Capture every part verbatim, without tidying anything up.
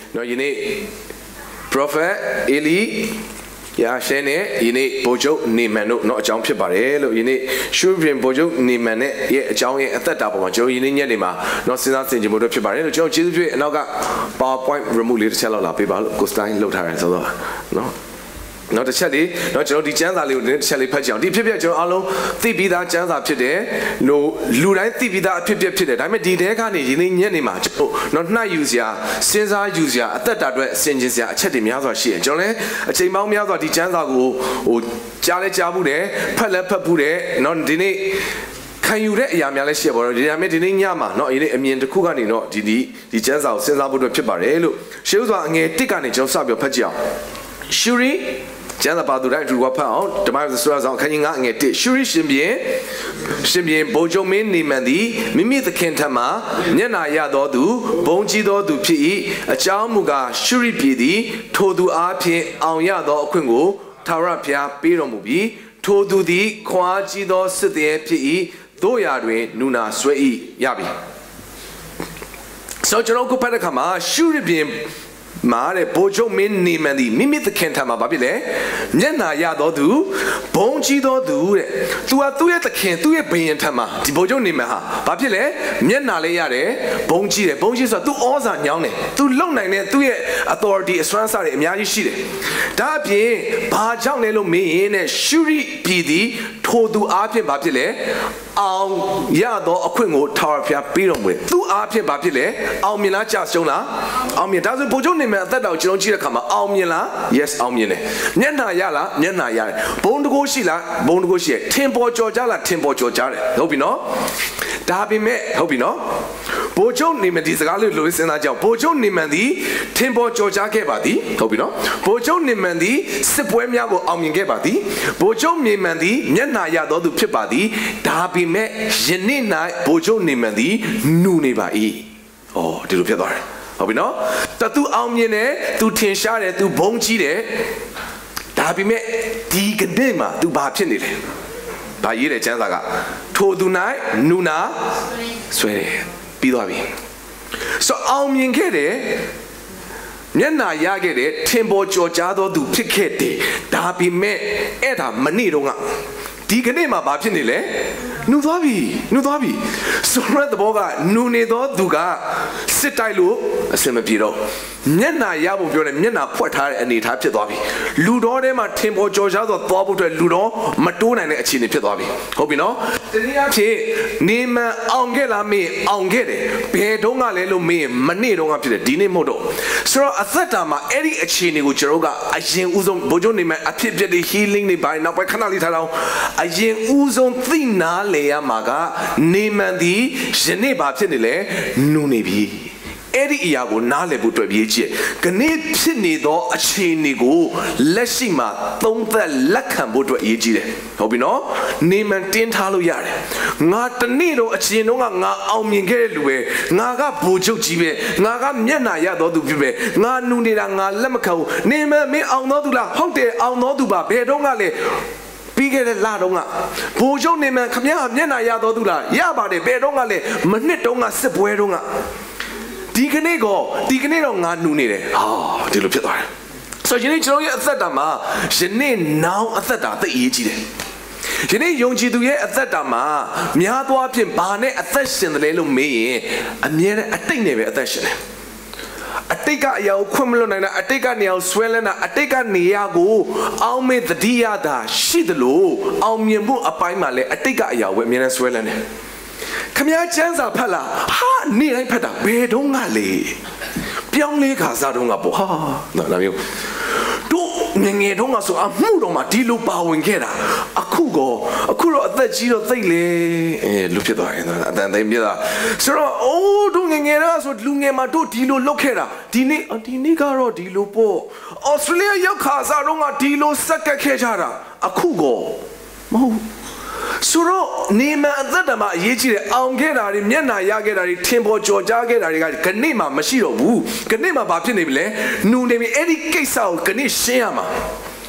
နော်ယနေ့ prophet Eli ရာရှင်းနဲ့ယနေ့ဗိုလ်ချုပ်နေမန်တို့နော်အကြောင်းဖြစ်ပါတယ်လို့ယနေ့ရှုပြင်ဗိုလ်ချုပ်နေမန်နဲ့ရဲ့အကြောင်းရဲ့အသက်တာပေါ်မှာကျွန်တော်ယနေ့ညနေမှာနော်စဉ်းစားဆင်ခြင်ဖို့အတွက်ဖြစ်ပါတယ်လို့ကျွန်တော်ကျေးဇူးပြုအနောက်က PowerPoint remove လေးတစ်ချက်လောက်လာပေးပါလို့ကိုစတိုင်းလုပ်ထားတယ်ဆိုတော့နော်နောက်တစ်ချက်လေးတော့ကျွန်တော်ဒီကျမ်းစာလေးကိုတစ်ချက်လေးဖတ်ကြအောင်ဒီဖြစ်ဖြစ်ကျွန်တော်အားလုံးသိပြီးသားကျမ်းစာဖြစ်တယ်လို့လူတိုင်းသိပြီးသားအဖြစ်ဖြစ်ဖြစ်တယ်ဒါပေမဲ့ဒီတဲကနေယနေ့ညနေမှာကျွန်တော်နော်နှိုက်ယူစရာစဉ်းစားယူစရာအသက်တာအတွက်ဆင်ခြင်စရာအချက်တွေများစွာရှိတယ်ကျွန်တော်လည်းအချိန်ပေါင်းများစွာဒီကျမ်းစာကိုဟိုကြားလဲကြားဘူးတယ်ဖတ်လဲဖတ်ဘူးတယ်နော်ဒီနေ့ခံယူတဲ့အရာများလည်းရှိရပါတော့ဒီနေ့ဒီနေ့ညမှာเนาะဒီနေ့အမြင်တစ်ခုကနေเนาะဒီဒီဒီကျမ်းစာကိုစဉ်းစားဖို့အတွက်ဖြစ်ပါတယ်လို့ရှေးဥစွာအငယ်တစ်ကနေကျွန်တော်စပြီးဖတ်ကြအောင်ရှူရီကျမ်းစာပါသူတိုင်းသူကဖတ်အောင်ဓမ္မစရာဆောင်ခန်းကြီးငါအငယ်တစ်ရှူရီရှင်ပြင်ရှင်ပြင်ဗိုလ်ချုပ်မင်းနေမန်သည်မိမိသခင်ထံမှမျက်နာရသောသူဘုံကြီးသောသူဖြစ်၏အကြောင်းမူကားရှူရီပြည်သည်ထိုသူအားဖြင့်အောင်ရသောအခွင့်ကိုထာဝရဘုရားပေးတော်မူပြီးထိုသူသည်ခွန်အားကြီးသောစစ်သည်ဖြစ်၏တို့ရာတွင်နူနာဆွဲ၏ရပြီဆိုကျွန်တော်ကိုဖတ်တဲ့အခါမှာရှူရီပြင်မာတဲ့ဗိုလ်ချုပ်မင်းနေမန်သည်မိမိသခင်ထံမှာဘာဖြစ်လဲမျက်နာရသောသူဘုံကြီးသောသူတဲ့သူဟာသူ့ရဲ့သခင်သူ့ရဲ့ဘုရင်ထံမှာဒီဗိုလ်ချုပ်နေမန်ဟာဘာဖြစ်လဲမျက်နာလေးရတယ်ဘုံကြီးတယ်ဘုံကြီးဆိုတာသူဩဇာညောင်းတယ်သူလုံနိုင်တဲ့သူ့ရဲ့ authority အစွမ်းစားတွေအများကြီးရှိတယ်ဒါအပြင်ဘာကြောင့်လဲလို့မေးရင်တဲ့ရှုရိပြည်သည်ထိုသူအားဖြင့်ဘာဖြစ်လဲအောင်ရသောအခွင့်ကိုထာဝရဘုရားပေးတော်မူတယ်သူအားဖြင့်ဘာဖြစ်လဲအောင်မြင်လားကြာရှုံးလားအောင်မြင်ဒါဆိုဗိုလ်ချုပ်နေမန်အသက်တော်ကျွန်တော်ကြည့်တဲ့အခါမှာအောင်မြင်လား yes အောင်မြင်တယ်မျက်နှာရလားမျက်နှာရတယ်ဘုံတကိုးရှိလားဘုံတကိုးရှိတယ်ထင်ပေါ်ကြော်ကြလားထင်ပေါ်ကြော်ကြတယ်ဟုတ်ပြီနော်ဒါပေမဲ့ဟုတ်ပြီနော်ဗိုလ်ချုပ်နေမန်ဒီစကားလေးလိုစဉ်းစားကြအောင်ဗိုလ်ချုပ်နေမန်ဒီထင်ပေါ်ကြော်ကြခဲ့ပါသည်ဟုတ်ပြီနော်ဗိုလ်ချုပ်နေမန်ဒီစစ်ပွဲများကိုအောင်မြင်ခဲ့ပါသည်ဗိုလ်ချုပ်နေမန်ဒီမျက်နှာရသောသူဖြစ်ပါသည်ဒါပေမဲ့ယနေ့၌ဗိုလ်ချုပ်နေမန်ဒီနူနေပါ၏ဩဒီလိုဖြစ်သွားတယ်ဟုတ်ပြီနော်တသူအောင်မြင်တယ်သူထင်ရှားတယ်သူဘုံကြီးတယ်ဒါပေမဲ့ဒီကနေ့မှာသူဘာဖြစ်နေလဲဘာရေးတယ်ကျမ်းစာကထိုသူ၌နူနာဆွဲတယ်ပြီးသွားပြီဆိုအောင်မြင်ခဲ့တယ်မျက်နာရခဲ့တယ်ထင်ပေါ်ကြော်ကြားသောသူဖြစ်ခဲ့တယ်ဒါပေမဲ့အဲ့ဒါမနေ့တော့ကဒီကနေ့မှာဘာဖြစ်နေလဲနူသွားပြီနူသွားပြီဆိုရတဲ့ဘောကနူနေသောသူကစစ်တိုက်လို့အဆင်မပြေတော့မျက်နာရဖို့ပြောတယ်မျက်နာဖွက်ထားတဲ့အနေထားဖြစ်သွားပြီလူတော်ထဲမှာထင်ပေါ်ကြော်ကြားသောသွားဖို့အတွက်လူတော်မတိုးနိုင်တဲ့အခြေအနေဖြစ်သွားပြီဟုတ်ပြီနော်တနည်းအားဖြင့်နေမန်အောင်ခဲ့လားမေးအောင်ခဲ့တယ်ဘယ်တော့ကလဲလို့မေးမနေ့တော့ကဖြစ်တယ်ဒီနေ့မဟုတ်တော့ဆိုတော့အသက်တာမှာအဲ့ဒီအခြေအနေကိုကျွန်တော်ကအရင်ဦးဆုံးဗိုလ်ချုပ်နေမန်အဖြစ်ဖြစ်တဲ့ healing တွေဘာနောက်ပိုင်းခဏလေးထားတော့အရင်ဦးဆုံးသိနာလေရမှာကနေမန်ဒီယနေ့ဘာဖြစ်နေလဲနူနေပြီအဲ့ဒီအရာကိုနားလည်ဖို့တွေ့ပြီးကြည့်ခဏဖြစ်နေသောအခြေအနေကိုလက်ရှိမှာသုံးသက်လက်ခံဖို့အတွက်အရေးကြီးတယ်ဟုတ်ပြီနော်နေမန်တင်းထားလို့ရတယ်ငါတနေ့တော့အချင်းတော့ငါအောင်မြင်ခဲ့တဲ့လူပဲငါကဗိုလ်ချုပ်ကြီးပဲငါကမျက်နှာရတော်သူဖြစ်ပဲငါနူနေတာငါလက်မခံဘူးနေမန်မင်းအောင်တော်သူလားဟုတ်တယ်အောင်တော်သူပါဘယ်တော့ကလဲပြီးခဲ့တဲ့လတုန်းကဗိုလ်ချုပ်နေမန်ခမရမျက်နှာရတော်သူလားရပါတယ်ဘယ်တော့ကလဲမနှစ်တုန်းကစစ်ပွဲတုန်းကဒီကနေ့ကောဒီကနေ့တော့ငါနူနေတယ်ဟာဒီလိုဖြစ်သွားတယ်ဆိုရင်ကျွန်တော်ရဲ့အသက်တာမှာယနေ့နောင်အသက်တာသိအရေးကြီးတယ်ယနေ့ယုံကြည်သူရဲ့အသက်တာမှာများသောအားဖြင့်ဘာနဲ့အသက်ရှင်တယ်လဲလို့မေးရင်အမြဲတမ်းအတိတ်နဲ့ပဲအသက်ရှင်တယ်အတိတ်ကအရာကိုခွင့်မလွတ်နိုင်တာအတိတ်ကနေအောင်ဆွဲလန်းတာအတိတ်ကနေရာကိုအောင်းမေတတိယတာရှိသလိုအောင်မြင်ဖို့အပိုင်းမှာလည်းအတိတ်ကအရာကိုအမြဲတမ်းဆွဲလန်းတယ်ခမည်းကျမ်းစာဖတ်လားဟာနေ့တိုင်းဖတ်တာဘယ်တော့ကလေပြောင်းလဲခါစားတော့ကပေါ့ဟာနော်ဒါမျိုးတို့ငငယ်တော့ကဆိုအမှုတော်မှာဒီလိုပါဝင်ခဲ့တာအခုကောအခုတော့အသက်ကြီးတော့သိလေအဲလူဖြစ်သွားရင်အတန်တိုင်းပြတာဆိုတော့အိုးတို့ငငယ်တော့ဆိုလူငယ်မှာတို့ဒီလိုလုတ်ခဲ့တာဒီနေ့ဒီနေ့ကတော့ဒီလိုပေါ့ဩစတြေးလျရောက်ခါစားတော့ကဒီလိုစက်ကက်ခဲ့ကြတာအခုကောမဟုတ်ဆိုတော့နေမန်အသက်တာမှာအရေးကြီးတယ်အောင်ခဲ့တာတွေမျက်နှာရခဲ့တာတွေထင်ပေါ်ကြော်ကြားခဲ့တာတွေကခဏမှမရှိတော့ဘူးခဏမှဘာဖြစ်နေပြီလဲနူနေပြီအဲ့ဒီကိစ္စကိုခဏရှင်းရမှာ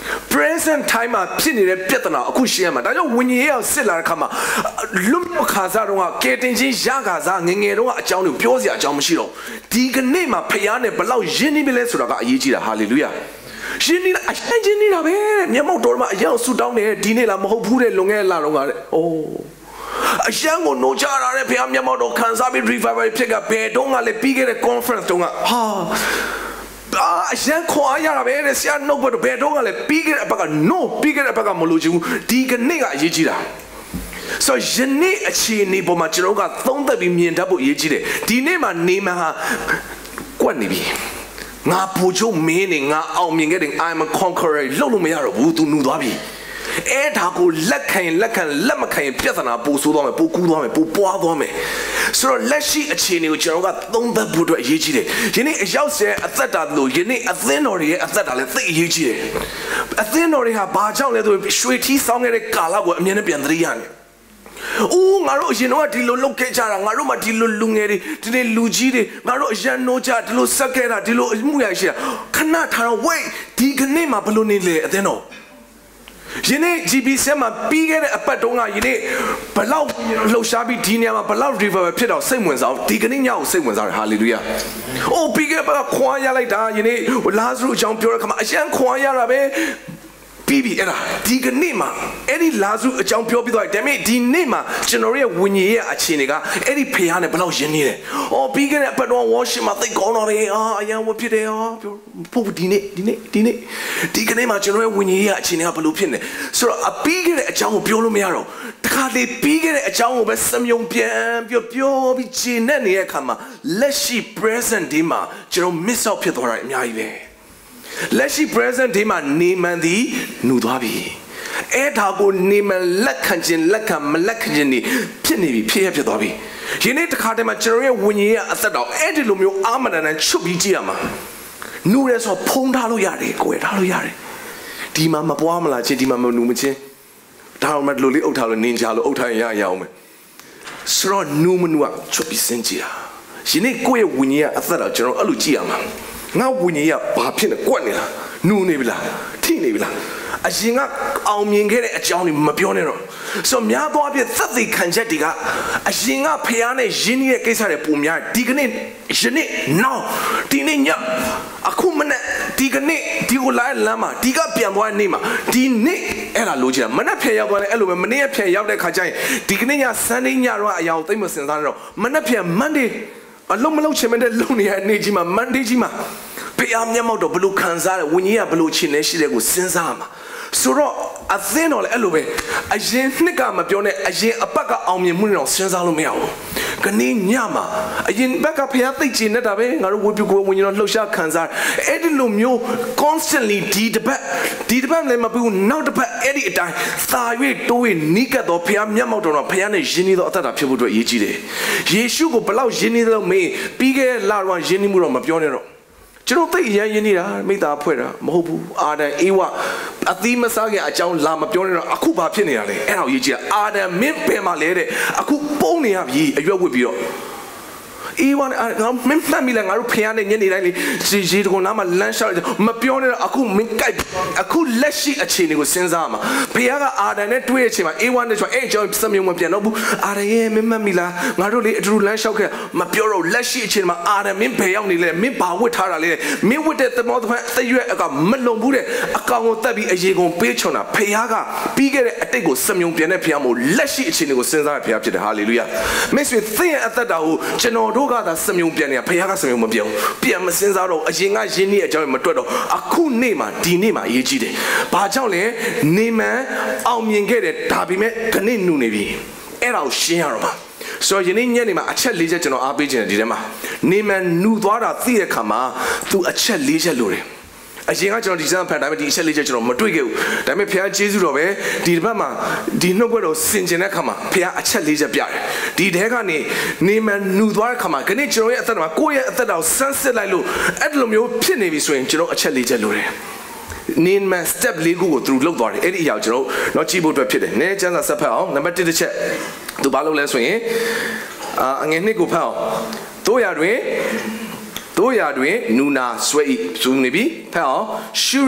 present time မှာဖြစ်နေတဲ့ပြဿနာအခုရှင်းရမှာဒါကြောင့်ဝိညာဉ်ရေးအောင်စစ်လာတဲ့အခါမှာလွတ်မြောက်ခါစားတော့ကဲတင်ချင်းရခါစားငငယ်တော့အကြောင်းကိုပြောစရာအကြောင်းမရှိတော့ဒီကနေ့မှာဖခင်နဲ့ဘလောက်ယဉ်နေပြီလဲဆိုတာကအရေးကြီးတာဟာလေလုယာရှင်းနေတာအရှင်းချင်းနေတာပဲမျက်မှောက်တော်မှာအရောက်ဆူတောင်းတယ်ဒီနေ့လားမဟုတ်ဘူးတဲ့လွန်ခဲ့တဲ့လတော့ကတဲ့အိုးအရှမ်းကိုနှိုးချတာတဲ့ဖခင်မျက်မှောက်တော်ခံစားပြီး revival ဖြစ်ကဘယ်တော့ကလည်းပြီးခဲ့တဲ့ conference တုန်းကဟာအရှမ်းခွာရတာပဲတဲ့ဆရာနှုတ်ဘက်တော့ဘယ်တော့ကလည်းပြီးခဲ့တဲ့အပတ်က no ပြီးခဲ့တဲ့အပတ်ကမလို့ချင်ဘူးဒီကနေ့ကအရေးကြီးတာဆိုယနေ့အခြေအနေပေါ်မှာကျွန်တော်ကသုံးသက်ပြီးမြင်တတ်ဖို့အရေးကြီးတယ်ဒီနေ့မှာနေမှဟာကွက်နေပြီငါပူချုံမင်းနေငါအောင်မြင်ခဲ့တယ် I'm a conqueror လို့လို့မရတော့ဘူးသူနှူသွားပြီအဲ့ဒါကိုလက်ခံလက်ခံလက်မခံပြဿနာပို့ဆိုးသွားမယ်ပို့ကူးသွားမယ်ပို့ပွားသွားမယ်ဆိုတော့လက်ရှိအခြေအနေကိုကျွန်တော်ကသုံးသပ်ဖို့အတွက်အရေးကြီးတယ်ယနေ့အရောက်စေအသက်တာလို့ယနေ့အသင်းတော်တွေရဲ့အသက်တာလည်းသိအရေးကြီးတယ်အသင်းတော်တွေဟာဘာကြောင့်လဲဆိုရွှေထီးဆောင်ခဲ့တဲ့ကာလကိုအမြဲတမ်းပြန်သတိရတယ်အိုးငါတို့အရင်တော့ဒီလိုလုပ်ခဲ့ကြတာငါတို့မှဒီလိုလူငယ်တွေဒီနေ့လူကြီးတွေငါတို့အရန်နိုးကြဒီလိုဆက်ခဲ့တာဒီလိုအမှုရရှိတာခဏထားတော့ wait ဒီကနေ့မှဘလို့နေလေအသင်းတော်ယနေ့ G B C မှာပြီးခဲ့တဲ့အပတ်တုန်းကယနေ့ဘလောက်လှုပ်ရှားပြီးဒီနေရာမှာဘလောက် revival ဖြစ်တော့စိတ်ဝင်စားဒီကနေ့ညကိုစိတ်ဝင်စားတယ် hallelujah အိုးပြီးခဲ့တဲ့ခွာရလိုက်တာယနေ့လာဇရုအကြောင်းပြောတဲ့ခါမှာအရန်ခွာရတာပဲပြီးပြီအဲ့ဒါဒီကနေ့မှာအဲ့ဒီလာဇရုအကြောင်းပြောပြီးတော့ဒါပေမဲ့ဒီနေ့မှာကျွန်တော်ရဲ့ဝိညာဉ်ရဲ့အခြေအနေကအဲ့ဒီဖခင်နဲ့ဘလောက်ယဉ်နေတယ်။အော်ပြီးခဲ့တဲ့အပတ်တော့ worship မှာသိကောင်းတော့လေအာအရန်ဝဖြစ်တယ်ဟာပို့ဒီနေ့ဒီနေ့ဒီနေ့ဒီကနေ့မှာကျွန်တော်ရဲ့ဝိညာဉ်ရဲ့အခြေအနေကဘလို့ဖြစ်နေဆိုတော့အပြီးခဲ့တဲ့အကြောင်းကိုပြောလို့မရတော့တခါလေပြီးခဲ့တဲ့အကြောင်းကိုပဲစမြုံပြန်ပြောပြောပြီးခြေနဲ့နေတဲ့အခါမှာလက်ရှိ present ဒီမှာကျွန်တော် miss out ဖြစ်သွားတာအများကြီးပဲလက်ရှိ present ဒီမှာနေမှန်သည်နှူသွားပြီအဲ့ဒါကိုနေမှန်လက်ခံခြင်းလက်ခံမလက်ခံခြင်းနေဖြစ်နေပြီဖြစ်ရဖြစ်သွားပြီယနေ့တစ်ခါတည်းမှာကျွန်တော်ရဲ့ဝိညာဉ်ရဲ့အသက်တော်အဲ့ဒီလိုမျိုးအာမဏန်နဲ့ချွတ်ပြီးကြည့်ရမှာနှူရဲဆိုဖုံးထားလို့ရတယ်ကိုယ်ထားလို့ရတယ်ဒီမှာမပွားမလားချင်းဒီမှာမနှူမချင်းဒါမှမဟုတ်လေးအုပ်ထားလို့နင်ကြလို့အုပ်ထားရင်ရရအောင်မယ်ဆိုတော့နှူမနှူကချွတ်ပြီးစဉ်းကြည့်တာယနေ့ကိုယ့်ရဲ့ဝိညာဉ်ရဲ့အသက်တော်ကျွန်တော်အဲ့လိုကြည့်ရမှာငါဝိညာဉ်ကဘာဖြစ်နေကွက်နေလားနူနေပြီလားထိနေပြီလားအရင်ကအောင်မြင်ခဲ့တဲ့အကြောင်းတွေမပြောနဲ့တော့ဆိုများသောအဖြစ်သက်သေခံချက်တွေကအရင်ကဖျားနဲ့ရင်းနှီးတဲ့ကိစ္စတွေပုံများဒီကနေ့ယနေ့ now ဒီနေ့ညအခုမနေ့ဒီကနေ့ဒီကိုလာလမ်းမှာဒီကပြန်သွားတဲ့နေ့မှာဒီနေ့အဲ့ဒါလိုချင်တာမနေ့ဖျက်ရောက်သွားတယ်အဲ့လိုပဲမနေ့ဖျက်ရောက်တဲ့ခါကျရင်ဒီကနေ့ည Sunday ညတော့အရာကိုသိမစင်စားတော့မနေ့ဖျက် Monday အလုံးမလုံးချင်မတဲ့လုံနေရနေကြီးမှာ Monday ကြီးမှာဖျားမျက်မှောက်တော့ဘလို့ခံစားတယ်ဝိညာဉ်ကဘလို့ချင်နေရှိတဲ့ကိုစဉ်းစားမှာဆိုတော့အသင်းတော်လည်းအဲ့လိုပဲအရင်နှစ်ကမပြောနဲ့အရင်အပတ်ကအောင်မြင်မှုတွေတော့စဉ်းစားလို့မရဘူးကနေ့ညမှာအရင်ဘက်ကဖျားသိချင်နေတာပဲငါတို့ဝေပြကိုဝိညာဉ်တော်လှုပ်ရှားခံစားအဲ့ဒီလိုမျိုး constantly ဒီတပတ်ဒီတပတ်လည်းမပြီးဘူးနောက်တစ်ပတ်အဲ့ဒီအတိုင်းသာ၍တိုး၍နီးကပ်တော့ဖျားမျက်မှောက်တော်တော့ဖျားနဲ့ယဉ်နေတော့အသက်တာဖြစ်ဖို့အတွက်အရေးကြီးတယ်ယေရှုကိုဘလောက်ယဉ်နေတယ်လို့မေးပြီးခဲ့တဲ့လတော့ယဉ်နေမှုတော့မပြောနဲ့တော့ကျွန်တော်သိရရင်နေတာမိသားဖွဲ့တာမဟုတ်ဘူးအာဒံအေဝအသီးမစားခင်အကြောင်းလာမပြောနေတော့အခုဘာဖြစ်နေတာလဲအဲ့ဒါကိုရေးကြည့်အာဒံမင်းပင်မှာလဲတဲ့အခုပုံနေရပြီအရွက်ဝစ်ပြီးတော့အေဝါနဲ့ငါမင်းမှတ်မိလဲငါတို့ဖျားနဲ့ညနေတိုင်းလေရေရေတကုံနားမှာလမ်းလျှောက်မပြောနဲ့တော့အခုမင်းကြိုက်အခုလက်ရှိအခြေအနေကိုစဉ်းစားမှာဖျားကအာဒံနဲ့တွေ့တဲ့အချိန်မှာအေဝါနဲ့ဆိုအဲ့အကြောင်းစမြုံမပြန်တော့ဘူးအာဒံရဲ့မင်းမှတ်မိလားငါတို့လေအတူတူလမ်းလျှောက်ခဲ့မပြောတော့လက်ရှိအခြေအနေမှာအာဒံမင်းဘယ်ရောက်နေလဲမင်းဘာဝတ်ထားတာလဲမင်းဝတ်တဲ့သမောသဖန်အရွက်အကမလုံဘူးတဲ့အကောင်ကိုတက်ပြီးအရေကုန်ပေးချွန်တာဖျားကပြီးခဲ့တဲ့အတိတ်ကိုစမြုံပြန်တဲ့ဖျားမို့လက်ရှိအခြေအနေကိုစဉ်းစားတဲ့ဖျားဖြစ်တယ်ဟာလေလုယာမိတ်ဆွေသင်ရဲ့အသက်တာကိုကျွန်တော်တို့ကသာစမြုံပြန်နေတာဖခင်ကစမြုံမပြောင်းပြန်မစင်စားတော့အရင်ကရင်းနှီးအကြောင်းမတွက်တော့အခုနေ့မှာဒီနေ့မှာအရေးကြီးတယ်။ဘာကြောင့်လဲနေမှန်အောင်မြင်ခဲ့တယ်ဒါပေမဲ့ခဏနှူနေပြီအဲ့ဒါကိုရှင်းရတော့ပါဆိုတော့ယနေ့ညနေမှာအချက်၄ချက်ကျွန်တော်အားပေးခြင်းတယ်ဒီထဲမှာနေမှန်နှူသွားတာသိတဲ့အခါမှာသူအချက်၄ချက်လိုတယ်အရင်ကကျွန်တော်ဒီစမ်းဖတ်ဒါပေမဲ့ဒီအချက်လေးချက်ကျွန်တော်မတွေ့ခဲ့ဘူးဒါပေမဲ့ဖခင်ကျေးဇူးတော်ပဲဒီတစ်ပတ်မှာဒီနှုတ်ဘွက်တော်ဆင်ကျင်တဲ့ခါမှာဖခင်အချက်လေးချက်ပြတယ်ဒီတဲကနေနေမှန်နှူသွားတဲ့ခါမှာခဏကျွန်တော်ရဲ့အသက်တာကိုယ့်ရဲ့အသက်တာကိုစမ်းစစ်လိုက်လို့အဲ့လိုမျိုးဖြစ်နေပြီဆိုရင်ကျွန်တော်အချက်လေးချက်လိုတယ်နေမှန် step လေးခုကိုသူတို့လောက်သွားတယ်အဲ့ဒီအရာကိုကျွန်တော်တော့ကြည့်ဖို့အတွက်ဖြစ်တယ်နည်းကျန်းစာဆက်ဖတ်အောင်နံပါတ်၁တစ်ချက်သူဘာလုပ်လဲဆိုရင်အာအငယ်နှစ်ကိုဖတ်အောင်တို့ရတွင်တို့ရာတွင်နူနာဆွဲဤဆိုနေပြီဖတ်အောင်ရှူရီ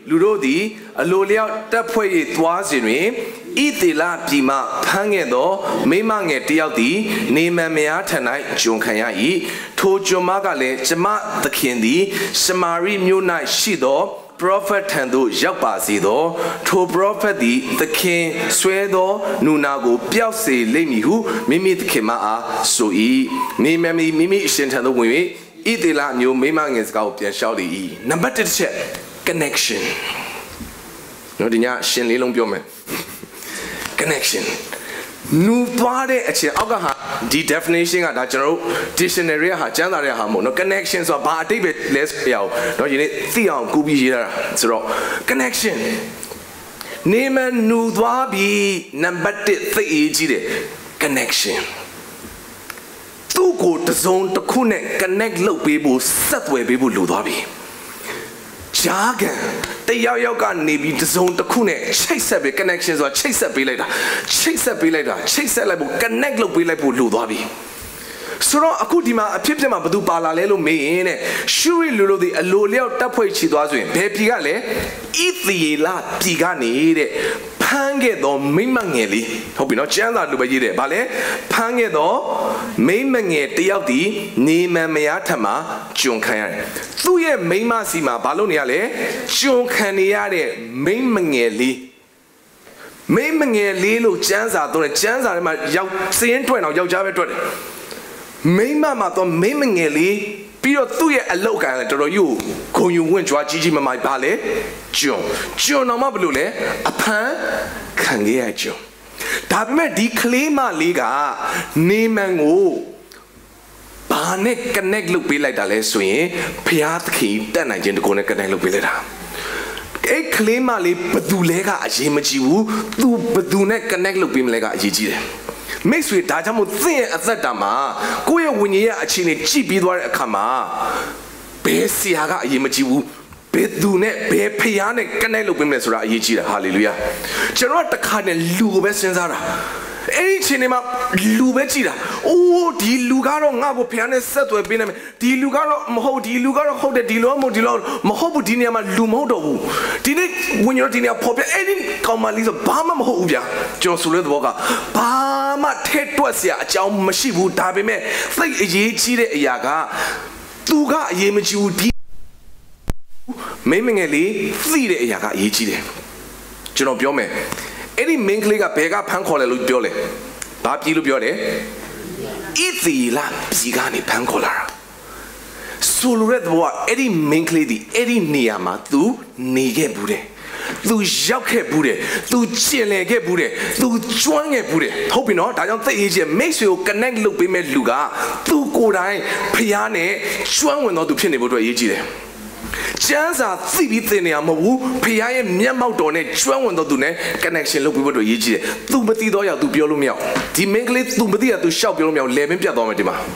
လူတို့သည်အလိုလျောက်တပ်ဖွဲ့၍သွားစဉ်တွင်ဣသေလပြည်မှဖမ်းခဲ့သောမိမငယ်တယောက်သည်နေမန်မယားထံ၌ကျွန်ခံရ၏ထိုကျွန်မကလည်းကျမသခင်သည်ရှမာရိမြို့၌ရှိသော prophet ထံသို့ရောက်ပါစေသောထို prophet သည်သခင်ဆွဲသောနူနာကိုပျောက်စေလိမ့်မည်ဟုမိမိသခင်မအားဆို၏နေမန်မိမိအရှင်ထံသို့ဝင်၍ဣသေလမျိုးမိမငယ်စကားကိုပြန်လျှောက်လေ၏နံပါတ်တစ်ချက် connection နော်ဒီညရှင်လေးလုံးပြောမယ် connection နူသွားတဲ့အချင်းအောက်ကဟာဒီ definition ကဒါကျွန်တော်တို့ dictionary ဟာကျမ်းစာရဲ့ဟာမဟုတ်နော် connection ဆိုတာဘာအတိတ်ပဲလဲဆိုရအောင်နော်ဒီနေ့သိအောင်ကူးပြီးရေးတာဆိုတော့ connection နေမနူသွားပြီးနံပါတ်တစ်သိအကြီးတယ် connection သူ့ကိုတစုံတစ်ခုနဲ့ connect လုပ်ပေးဖို့ဆက်သွယ်ပေးဖို့လိုသွားပြီဂျာကန်တယောက်ယောက်ကနေပြီးတစုံတစ်ခုနဲ့ချိတ်ဆက်ပေး connection ဆိုတာချိတ်ဆက်ပေးလိုက်တာချိတ်ဆက်ပေးလိုက်တာချိတ်ဆက်လိုက်ဖို့ connect လုပ်ပေးလိုက်ဖို့လိုသွားပြီဆိုတော့အခုဒီမှာအဖြစ်ဖြစ်မှာဘယ်သူပါလာလဲလို့မေးရင်တဲ့ရှုရိလူတို့ဒီအလိုလျောက်တပ်ဖွဲ့ချီသွားဆိုရင်ဘယ်ပြည်ကလဲဣသေလပြည်ကနေတဲ့ဖမ်းခဲ့သောမိမငယ်လေးဟုတ်ပြီနော်ကျမ်းစာလိုပဲရေးတယ်ဗာလဲဖမ်းခဲ့သောမိမငယ်တယောက်ဒီနေမန်မယားထံမှာကျွန်ခံရတယ်သူ့ရဲ့မိမစီမှာဘာလို့နေရလဲကျွန်ခံနေရတဲ့မိမငယ်လေးမိမငယ်လေးလို့ကျမ်းစာသုံးတယ်ကျမ်းစာထဲမှာရောက်စင်းထွက်အောင်ယောက်ျားပဲထွက်တယ်မိမမှာတော့မိမငယ်လေးပြီးတော့သူ့ရဲ့အလောက်ကလည်းတော်တော်ယူဂုံယူဝင်ကြွားကြီးကြီးမမိုက်ပါလေကျွန်ကျွန်တော်မှဘလို့လဲအဖမ်းခံခဲ့ရကျွန်ဒါပေမဲ့ဒီကလေးမလေးကနေမန်ကိုဘာနဲ့ connect လုပ်ပေးလိုက်တာလဲဆိုရင်ဘုရားသခင်တက်နိုင်ခြင်းတကူနဲ့ connect လုပ်ပေးလိုက်တာအဲ့ကလေးမလေးဘသူလဲကအရေးမကြီးဘူးသူဘသူနဲ့ connect လုပ်ပေးမလဲကအရေးကြီးတယ်မိတ်ဆွေဒါကြောင့်မို့သင်ရဲ့အသက်တာမှာကိုယ့်ရဲ့ဝိညာဉ်ရဲ့အခြေအနေကြည့်ပြီးသွားတဲ့အခါမှာဘယ်ဆရာကအရေးမကြီးဘူးဘယ်သူနဲ့ဘယ်ဖျားနဲ့ connect လုပ်ပေးမလဲဆိုတာအရေးကြီးတာဟာလေလုယာကျွန်တော်တခါနဲ့လူကိုပဲစဉ်းစားတာအဲ့ဒီအချိန်မှာလူပဲကြည့်တာအိုးဒီလူကတော့ငါ့ကိုဖျားနဲ့ဆက်သွယ်ပေးနေမယ်ဒီလူကတော့မဟုတ်ဒီလူကတော့ဟုတ်တယ်ဒီလိုမဟုတ်ဒီလိုမဟုတ်ဘူးဒီနေရာမှာလူမဟုတ်တော့ဘူးဒီနေ့ဝင်ရဒီနေရာပေါ်ပြအဲ့ဒီကောင်မလေးဆိုဘာမှမဟုတ်ဘူးဗျာကျွန်တော်ဆိုတဲ့ဘောကဘာမှထဲတွက်စရာအကြောင်းမရှိဘူးဒါပေမဲ့သိအရေးကြီးတဲ့အရာကသူကအရေးမကြီးဘူးဒီမိမငယ်လေးသိတဲ့အရာကအရေးကြီးတယ်ကျွန်တော်ပြောမယ်အဲ့ဒီ main ကလေးကဘယ်ကဖမ်းခေါ်လဲလို့ပြောလဲဘာပြည်လို့ပြောတယ်ဣသေလပြည်ကနေဖမ်းခေါ်လာတာဆိုလိုတဲ့ဘောကအဲ့ဒီ main ကလေးဒီအဲ့ဒီနေရာမှာ तू နေခဲ့ဘူးတယ် तू ရောက်ခဲ့ဘူးတယ် तू ကျင်လည်ခဲ့ဘူးတယ် तू ကျွမ်းခဲ့ဘူးတယ်ဟုတ်ပြီနော်ဒါကြောင့်သိရေးချင်းမိတ်ဆွေကို connect လုပ်ပေးမဲ့လူက तू ကိုယ်တိုင်ဖျားနဲ့ကျွမ်းဝင်တော့ तू ဖြစ်နေဖို့အတွက်အရေးကြီးတယ်ကျမ်းစာသိပြီးသင်နေရမဟုတ်ဘူးဖခင်ရဲ့မျက်မှောက်တော်နဲ့ကျွမ်းဝင်တော်သူနဲ့ connection လုပ်ပြီးဖို့ရေးကြည့်တယ်။ तू မသိတော့ရ तू ပြောလို့မရ။ဒီမင်းကလေး तू မသိရ तू ရှောက်ပြောလို့မရ။လေမင်းပြတ်သွားမယ်ဒီမှာ။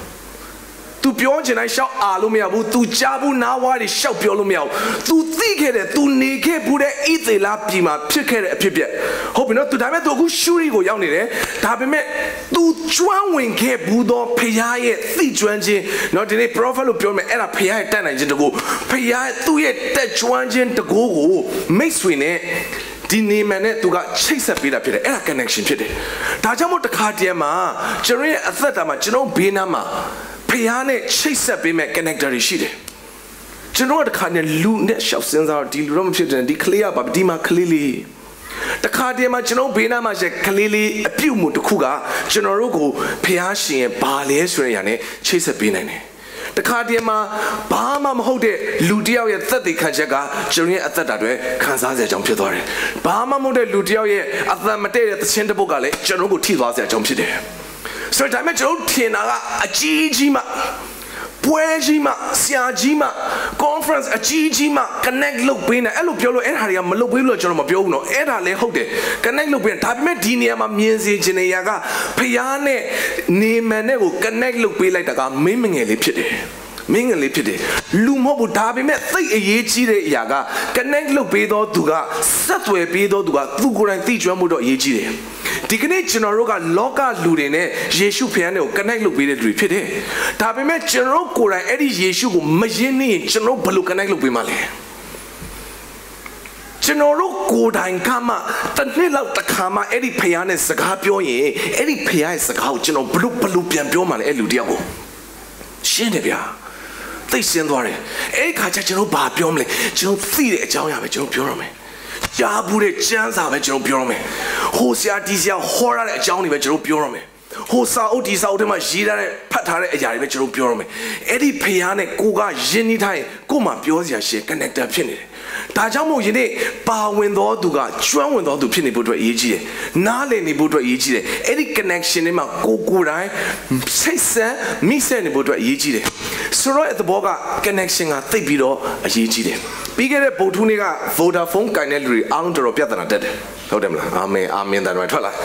तू ပြောချင်တိုင်းရှောက်အားလို့မရဘူး။ तू ကြားဘူးနားဝါးတွေရှောက်ပြောလို့မရဘူး။ तू သိခဲ့တယ် तू နေခဲ့ဘူးတဲ့ဣသေလပြည်မှာဖြစ်ခဲ့တဲ့အဖြစ်ပြက်။ဟုတ်ပြီနော်။ तू ဒါပေမဲ့ तू အခုရှုရီကိုရောက်နေတယ်။ဒါပေမဲ့ तू ကျွမ်းဝင်ခဲ့ဘူးသောဖခင်ရဲ့သိကျွမ်းခြင်းနော်ဒီနေ့ prophet လို့ပြောမယ်အဲ့ဒါဖခင်ရဲ့တတ်နိုင်ခြင်းတကူဖခင်ရဲ့သူ့ရဲ့တက်ကျွမ်းခြင်းတကူကိုမိတ်ဆွေနဲ့ဒီနေမန်နဲ့သူကချိတ်ဆက်ပေးတာဖြစ်တယ်အဲ့ဒါ connection ဖြစ်တယ်ဒါကြောင့်မို့တခါတည်းမှာကျွန်တော်ရဲ့အသက်တာမှာကျွန်တော်ဘေးနားမှာဖခင်နဲ့ချိတ်ဆက်ပေးမဲ့ connector တွေရှိတယ်ကျွန်တော်တခါနဲ့လူနဲ့ရှောက်စင်းစားဒီလူတော့မဖြစ်တယ်ဒီကလေးကပါဒီမှာကလေးလေးတခါတည်းမှာကျွန်တော်ဘေးနားမှာရှိကလေးလေးအပြုတ်မှုတစ်ခုကကျွန်တော်တို့ကိုဖခင်ရှင်ရဲ့ဘာလဲဆိုရရနဲ့ချိတ်ဆက်ပေးနိုင်တယ်တခါတည်းမှာဘာမှမဟုတ်တဲ့လူတယောက်ရဲ့သက်သေခံချက်ကကျွန်တော်ရဲ့အသက်တာတွေခံစားစရာကြောင့်ဖြစ်သွားတယ်။ဘာမှမဟုတ်တဲ့လူတယောက်ရဲ့အသက်မတည့်တဲ့သခြင်းတစ်ပုဒ်ကလည်းကျွန်တော်ကိုထိသွားစရာကြောင့်ဖြစ်တယ်။ဆိုတော့ဒါပေမဲ့ကျွန်တော်ထင်တာကအကြီးကြီးမှပွဲကြီးမှဆရာကြီးမှ conference အကြီးကြီးမှ connect လုပ်ပေးနေအဲ့လိုပြောလို့အဲ့ဒါတွေကမလုပ်ပေးလို့ကျွန်တော်မပြောဘူးနော်အဲ့ဒါလည်းဟုတ်တယ် connect လုပ်ပေးဒါပေမဲ့ဒီနေရာမှာမြင်စေချင်တဲ့ຢာကဖယားနဲ့နေမန်နဲ့ကို connect လုပ်ပေးလိုက်တာကမင်းမငယ်လေးဖြစ်တယ်မင်းငယ်လေးဖြစ်တယ်လူမဟုတ်ဘူးဒါပေမဲ့သိအရေးကြီးတဲ့အရာက connect လုပ်ပေးတော့သူကဆက်သွယ်ပေးတော့သူကသူကိုယ်တိုင်သိကျွမ်းမှုတော့အရေးကြီးတယ်ဒီကနေ့ကျွန်တော်တို့ကလောကလူတွေနဲ့ယေရှုဖခင်နဲ့ကို connect လုပ်ပေးတဲ့လူတွေဖြစ်တယ်ဒါပေမဲ့ကျွန်တော်ကိုယ်တိုင်အဲ့ဒီယေရှုကိုမယဉ်နေရင်ကျွန်တော်ဘယ်လို connect လုပ်ပေးမှလဲ General Godan Kama, the Nilla Takama, Eddie Payan is Sagapio, Eddie Paya is the couch, General Blue Palupian Bioman Eludiago. Shenevia. They send worry. Eka General Babiomle, General Theatre, General Purome. Yabure Chance of a General Purome. Hosia Dizia Horror at Johnny General Purome. Hosa Odisa Udema Gira Patara Ejari General Purome. Eddie Payane, Kuga, Jenny Tai, Kuma Piosia, she connect up Chinny. Tajamo Yene, Pa window Duga, Chuan window to Pinny Budra Eg, Nale Nibudra Eg, any connection in my Kukurai, say, sir, me send Budra Eg. So at the Boga connection at Thibido, a Eg. Bigger Potuniga, Vodafone, Canelry, Under of Piatana dead. Hold them, Amen, Amen, that my twella.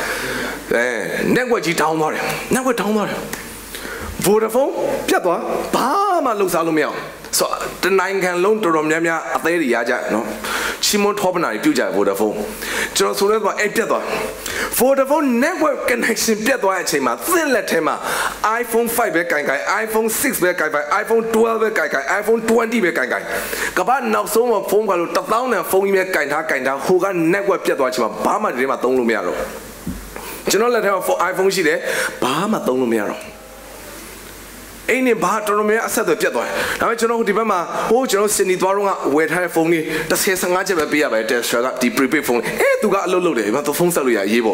Never G town or never town or Vodafone, Piatwa, Bama looks alumio. So the nine can loan to Romania, a lady Yaja, no. Chimon Topana, Puja, Vodafone. Just whatever a Piatwa. Vodafone network connection, Piatwa, Chema, then let him iPhone five back, iPhone six back, iPhone twelve back, iPhone twenty back. Kaban now so much phone call to down and phone me kind of kind of who can network Piatwa, Bama Rima Tongumiaro. General let her for iPhone she there, Bama Tongumiaro. Any Bartolomea said the Piatwa. Now, General Dibama, oh, General Sidney Dwarunga, wait her phone, the Sesanga be about the Shaggy, the prepaid phone, and to got loaded, but the phone saluya, Yibo.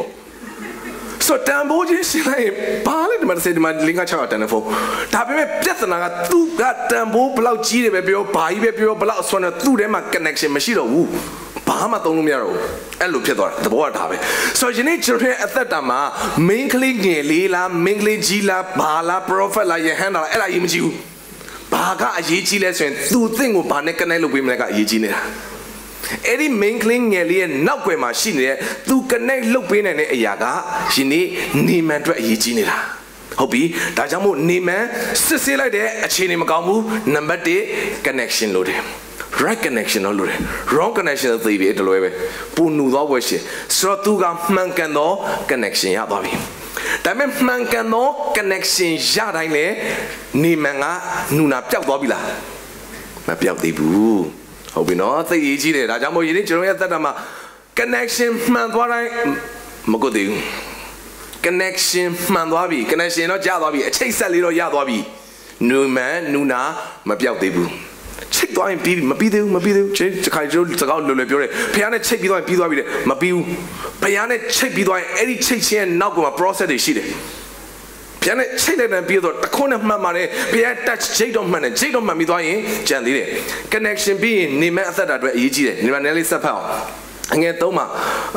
So, Tamboji, she like, Parliament said my Linga chart and a phone. Tabby Piatana, two got Tambo, Blau G, baby, Pai, baby, Blau Swana, two them a connection machine. Bahama Tongumiaro, and look at the board have it. So, you need to hear at that time, Minkly Lila, Minkly Gila, Bala, Profile, like your handle, and I image you. Baga, a Yichi lesson, two things with Panecanello women like a Yigina. Eddie Minkling, Nelly, and Nokwe machine, to connect Lupin and Yaga, she need Niman to Yigina. Hobby, Tajamo Niman, Cecilia there, a Chinimagamu, number day, connection loaded. Right connection already. Wrong connection of the way to Loewe. Punu Washi. So to ga Mankano connection Yababi. Diamond Mankano connection Yadaile Nimanga Nuna Piabobila. Mapiab de Boo. Hope we know the easy there. Ajamo Yinichero Yatama. Connection Mandwara Mogodi. Connection Mandwabi. Connection of Yadabi. A chase a little Yadabi. Numan Nuna Mapiab de Boo. Check the line, baby, Mabidu, Mabidu, change the Kaiju, the Gaul, Piana check the line, Bidu, Mabu, Piana check the line, any check and now go a process they see it. Piana check and Bido, the corner of Mamma, Piana touch Jadon Man and Jadon Mamidoy, Jandile. Connection being Nima that E G, Nimanelli Sapao. And get Toma,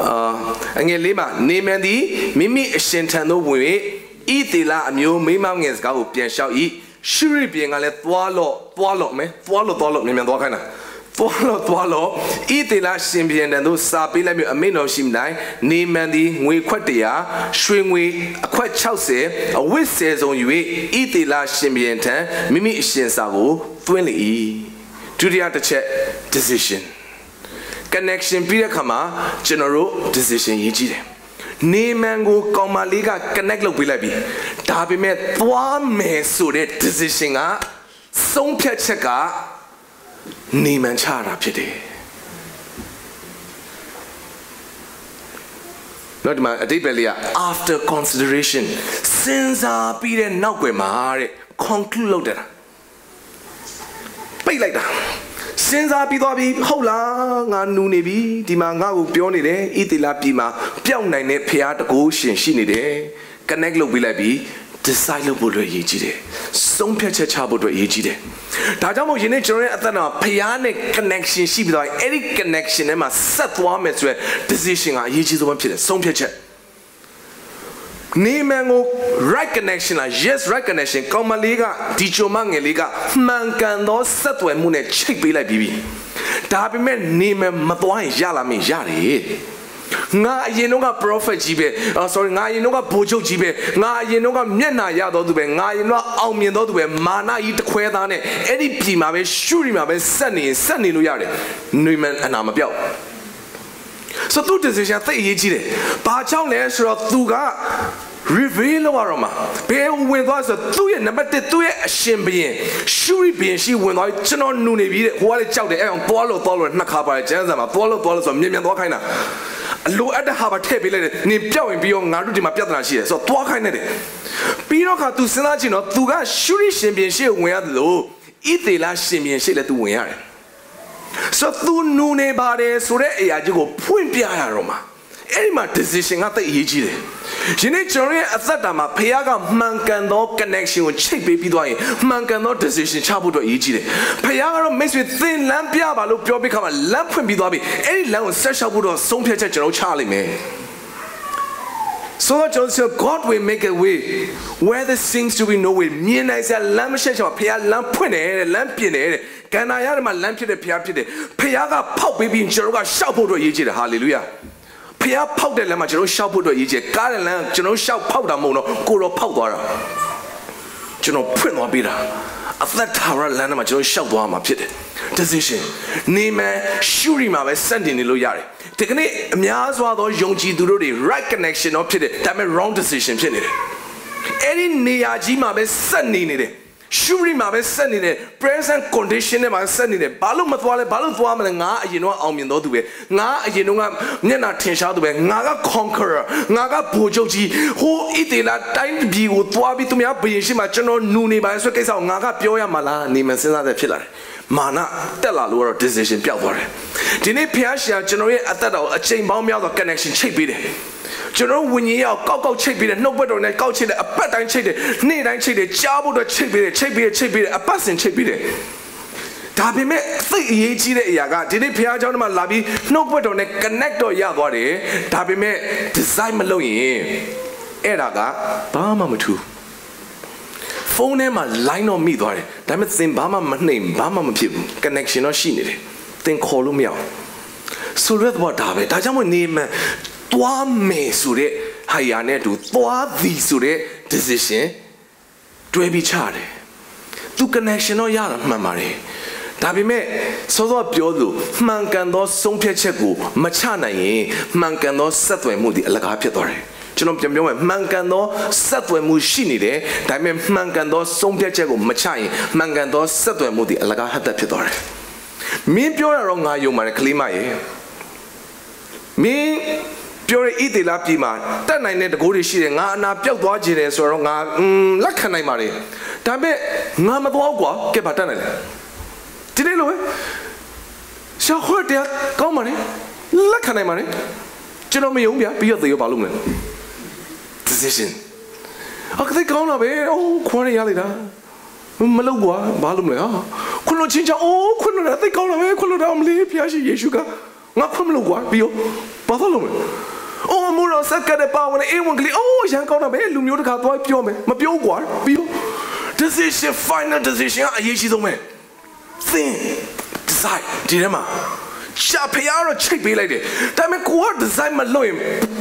and get Lima, Nimandi, Mimi, Shentano, Itila, Mu, Mimam is Gau, Pian shall eat. Shuri being a let Twalo, Twalo, me, Twalo, Twalo, Nimandokana. Twalo, Twalo, Itila Simbian and those Sapila, a mino Simdai, Nimandi, we quatia, Swing we, a quite Chelsea, a whiz says on you, Itila Simbian, Mimi Shensago, twenty, to the other check, decision. Connection, Peter Kama, general decision, Yiji. Nimango Komaliga connect with Bilabi. Tabi met one me so that decision a song Piachaka Niman Chara Pity. Not my Adibelia after consideration, since I be the Naguemare concluded. Pay like that. Since I be the Hola, Nunebi, Dimanga, Pionide, Itila Pima, Pione, Pia, the Goshen, Shinide, Caneglo Willabi, Decidable Yigide, Some Piacha Chabo Yigide. Tajamo Yenichore at the Pianic connection, she be like any connection, and my set one metre decision, I Yigis one Pia, some Piacha. Nimango right connection, yes, right connection. Come liga, dicho mangeliga, mancando satwe mune check be like bibi. Tabi men nime matwai yala mi yari. Nga yenoga prophet jibe, oh sorry, nga yenoga bojo jibe, nga yenoga mena yado dube, nga yenoga au miendo dube, mana it quedane, any pima be shuri ma be sunny, sunny luyare. Niman anamabiao. So two decisions, they each did. But John Lesher of Tuga reveal လို့ရတော့မှာဘယ်ဝင်သွားဆိုသူ့ရဲ့နံပါတ်တစ်သူ့ရဲ့အရှင်ဘုရင်ရှုရိဘုရင်ရှိဝင်သွားကျွန်တော်နူနေပြီတဲ့ဟိုကလည်းကြောက်တယ်အဲ့အောင်သွားလို့သွားလို့နှစ်ခါပါတယ်ကျမ်းစာမှာသွားလို့သွားလို့ဆိုမြင်မြန်သွားခိုင်းတာအလိုအပ်တဲ့ဟာပါထည့်ပေးလိုက်တယ်နင်ပြောက်ရင်ပြီးတော့ငါတို့ဒီမှာပြဿနာရှိတယ်ဆိုတော့သွားခိုင်းနေတယ်ပြီးတော့ခါ तू စဉ်းစားကြည့်တော့ तू ကရှုရိရှင်ဘုရင်ရှိဝင်ရတယ်လို့ဣသေလရှင်ဘုရင်ရှိလည်း तू ဝင်ရတယ်ဆိုတော့ तू နူနေပါတယ်ဆိုတဲ့အရာကြီးကိုဖွင့်ပြရတော့မှာအဲ့ဒီမှာ decision ကတိတ်အရေးကြီးတယ်ယနေ့ကျွန်တော်ရဲ့အသက်တာမှာဖခင်ကမှန်ကန်သော connection ကိုချိတ်ပေးပြီးသွားရင်မှန်ကန်သော decision ချဖို့အတွက်အရေးကြီးတယ်ဖခင်ကတော့မိတ်ဆွေသင်လမ်းပြပါလို့ပြောပြီးခါမှာလမ်းဖွင့်ပြီးသွားပြီအဲ့ဒီလမ်းကိုဆက်လျှောက်ဖို့တော့ဆုံးဖြတ်ချက်ကျွန်တော်ချလိုက်မယ်So Joseph, God will make a way where there seems to be no way. မြင်နိုင်စရာလမ်းမရှိချင်ပါဖခင်လမ်းဖွင့်တယ်လမ်းပြင်တယ်ကန္နာရမှာလမ်းဖြစ်တယ်ဖခင်ဖြစ်တယ်ဖခင်ကဖောက်ပေးပြီးကျွန်တော်ကရှောက်ဖို့အတွက်အရေးကြီးတယ် Hallelujahဖျားဖောက်တဲ့လမ်းမှာကျွန်တော်ရှောက်ဖို့အတွက်ရည်ကြည်ကားတဲ့လမ်းကျွန်တော်ရှောက်ဖောက်တာမဟုတ်တော့ကိုတော့ဖောက်သွားတာကျွန်တော်ဖွင့်သွားပေးတာအသက်ထာဝရလမ်းမှာကျွန်တော်ရှောက်သွားမှာဖြစ်တယ် decision နေမယ်ရှုရီမှာပဲစတင်နေလို့ရတယ်ဒီကနေ့အများစွာသောယုံကြည်သူတို့တွေ right connection တော့ဖြစ်တယ်ဒါပေမဲ့ wrong decision ဖြစ်နေတယ်အဲ့ဒီနေရာကြီးမှာပဲစက်နေနေတယ်ရှုရီမှာပဲဆက်နေတယ် present condition နဲ့မှာဆက်နေတယ်ဘာလို့မသွားလဲဘာလို့သွားမလဲငါအရင်တော့အောင်မြင်တော်သူပဲငါအရင်တော့ကမျက်နှာထင်ရှားသူပဲငါက conqueror ငါကဗိုလ်ချုပ်ကြီးဟိုဣသေလတိုင်းပြည်ကိုသွားပြီးသူများဘုရင်ရှိမှကျွန်တော်နူနေပါဆိုကိစ္စကိုငါကပြောရမှာလားနေမစဉ်းစားတဲ့ဖြစ်လာတယ်မာနတက်လာလို့တော့ decision ပျောက်သွားတယ်ဒီနေ့ဖျားရှာကျွန်တော်ရဲ့အသက်တော်အချိန်ပေါင်းများစွာ connection ချိတ်ပေးတယ်ကျွန်တော်ဝိညာဉ်ရောက်ကောက်ကောက်ချိတ်ပြီးတယ်နှုတ်ဘက်တော်နဲ့ကောက်ချိတ်တယ်အပတ်တိုင်းချိတ်တယ်နေ့တိုင်းချိတ်တယ်ကြားဖို့တော့ချိတ်ပြီးတယ်ချိတ်ပြီးတယ်ချိတ်ပြီးတယ်အပတ်စဉ်ချိတ်ပြီးတယ်ဒါပေမဲ့သိအရေးကြီးတဲ့အရာကဒီနေ့ဘုရားကျောင်းထဲမှာလာပြီးနှုတ်ဘက်တော်နဲ့ connect တော့ရသွားတယ်ဒါပေမဲ့ design မလုပ်ရင်အဲ့ဒါကဘာမှမထူးဖုန်းထဲမှာ line တော့မိသွားတယ်ဒါပေမဲ့သင်ဘာမှမနှိမ်ဘာမှမဖြစ်ဘူး connection တော့ရှိနေတယ်သင်ခေါ်လို့မရဘူးဆိုရက်တော့ဒါပဲဒါကြောင့်မို့နေမှသွားမယ်ဆိုတဲ့ဟာရနဲ့တူသွားသည်ဆိုတဲ့ decision တွဲပြီးချတယ်သူ connection တော့ရတာမှန်ပါတယ်ဒါပေမဲ့စောစောပြောလို့မှန်ကန်သောဆုံးဖြတ်ချက်ကိုမချနိုင်ရင်မှန်ကန်သောဆက်သွယ်မှုဒီအလကားဖြစ်သွားတယ်ကျွန်တော်ပြန်ပြောမယ်မှန်ကန်သောဆက်သွယ်မှုရှိနေတယ်ဒါပေမဲ့မှန်ကန်သောဆုံးဖြတ်ချက်ကိုမချရင်မှန်ကန်သောဆက်သွယ်မှုဒီအလကားဟတ်သက်ဖြစ်သွားတယ်မင်းပြောရတော့ငါယုံပါတယ်ကလေးမရေမင်းပြောရဣသေလပြည်မှာတက်နိုင်တဲ့တကိုးတွေရှိတယ်ငါအနာပြောက်သွားခြင်းတယ်ဆိုတော့ငါလက်ခံနိုင်ပါတယ်ဒါပေမဲ့ငါမသွားဘူးကွာကဲပါတက်နိုင်လေဒီနေ့လိုပဲရှာခွတ်တယ်ကောင်းပါလေလက်ခံနိုင်ပါလေကျွန်တော်မယုံဗျာပြီးတော့သေရောပါလို့မလဲ decision အခါကောင်းလာပဲအိုးခွန်းရရလိုက်တာမလုပ်ကွာဘာလို့မလဲဟာခွန်းလို့ချင်းချအိုးခွန်းလို့သိကောင်းလာပဲခွန်းလို့တော့မလေးဖျားရှိယေရှုကငါခွန်းမလုပ်ကွာပြီးတော့ဘာလို့မလဲအိုးမိုးတော့စက်ကတဲ့ပါဝင်အေးဝင်ကလေးအိုးရန်ကောင်းတာပဲလူမျိုးတကာသွားပြောမယ်မပြောကွာပြီးတော့ decision final decision အရေးကြီးဆုံးပဲသင် decide ဒီထဲမှာရှာဖျားတော့ချိတ်ပေးလိုက်တယ်ဒါပေမဲ့ကိုက design မလုပ်ရင်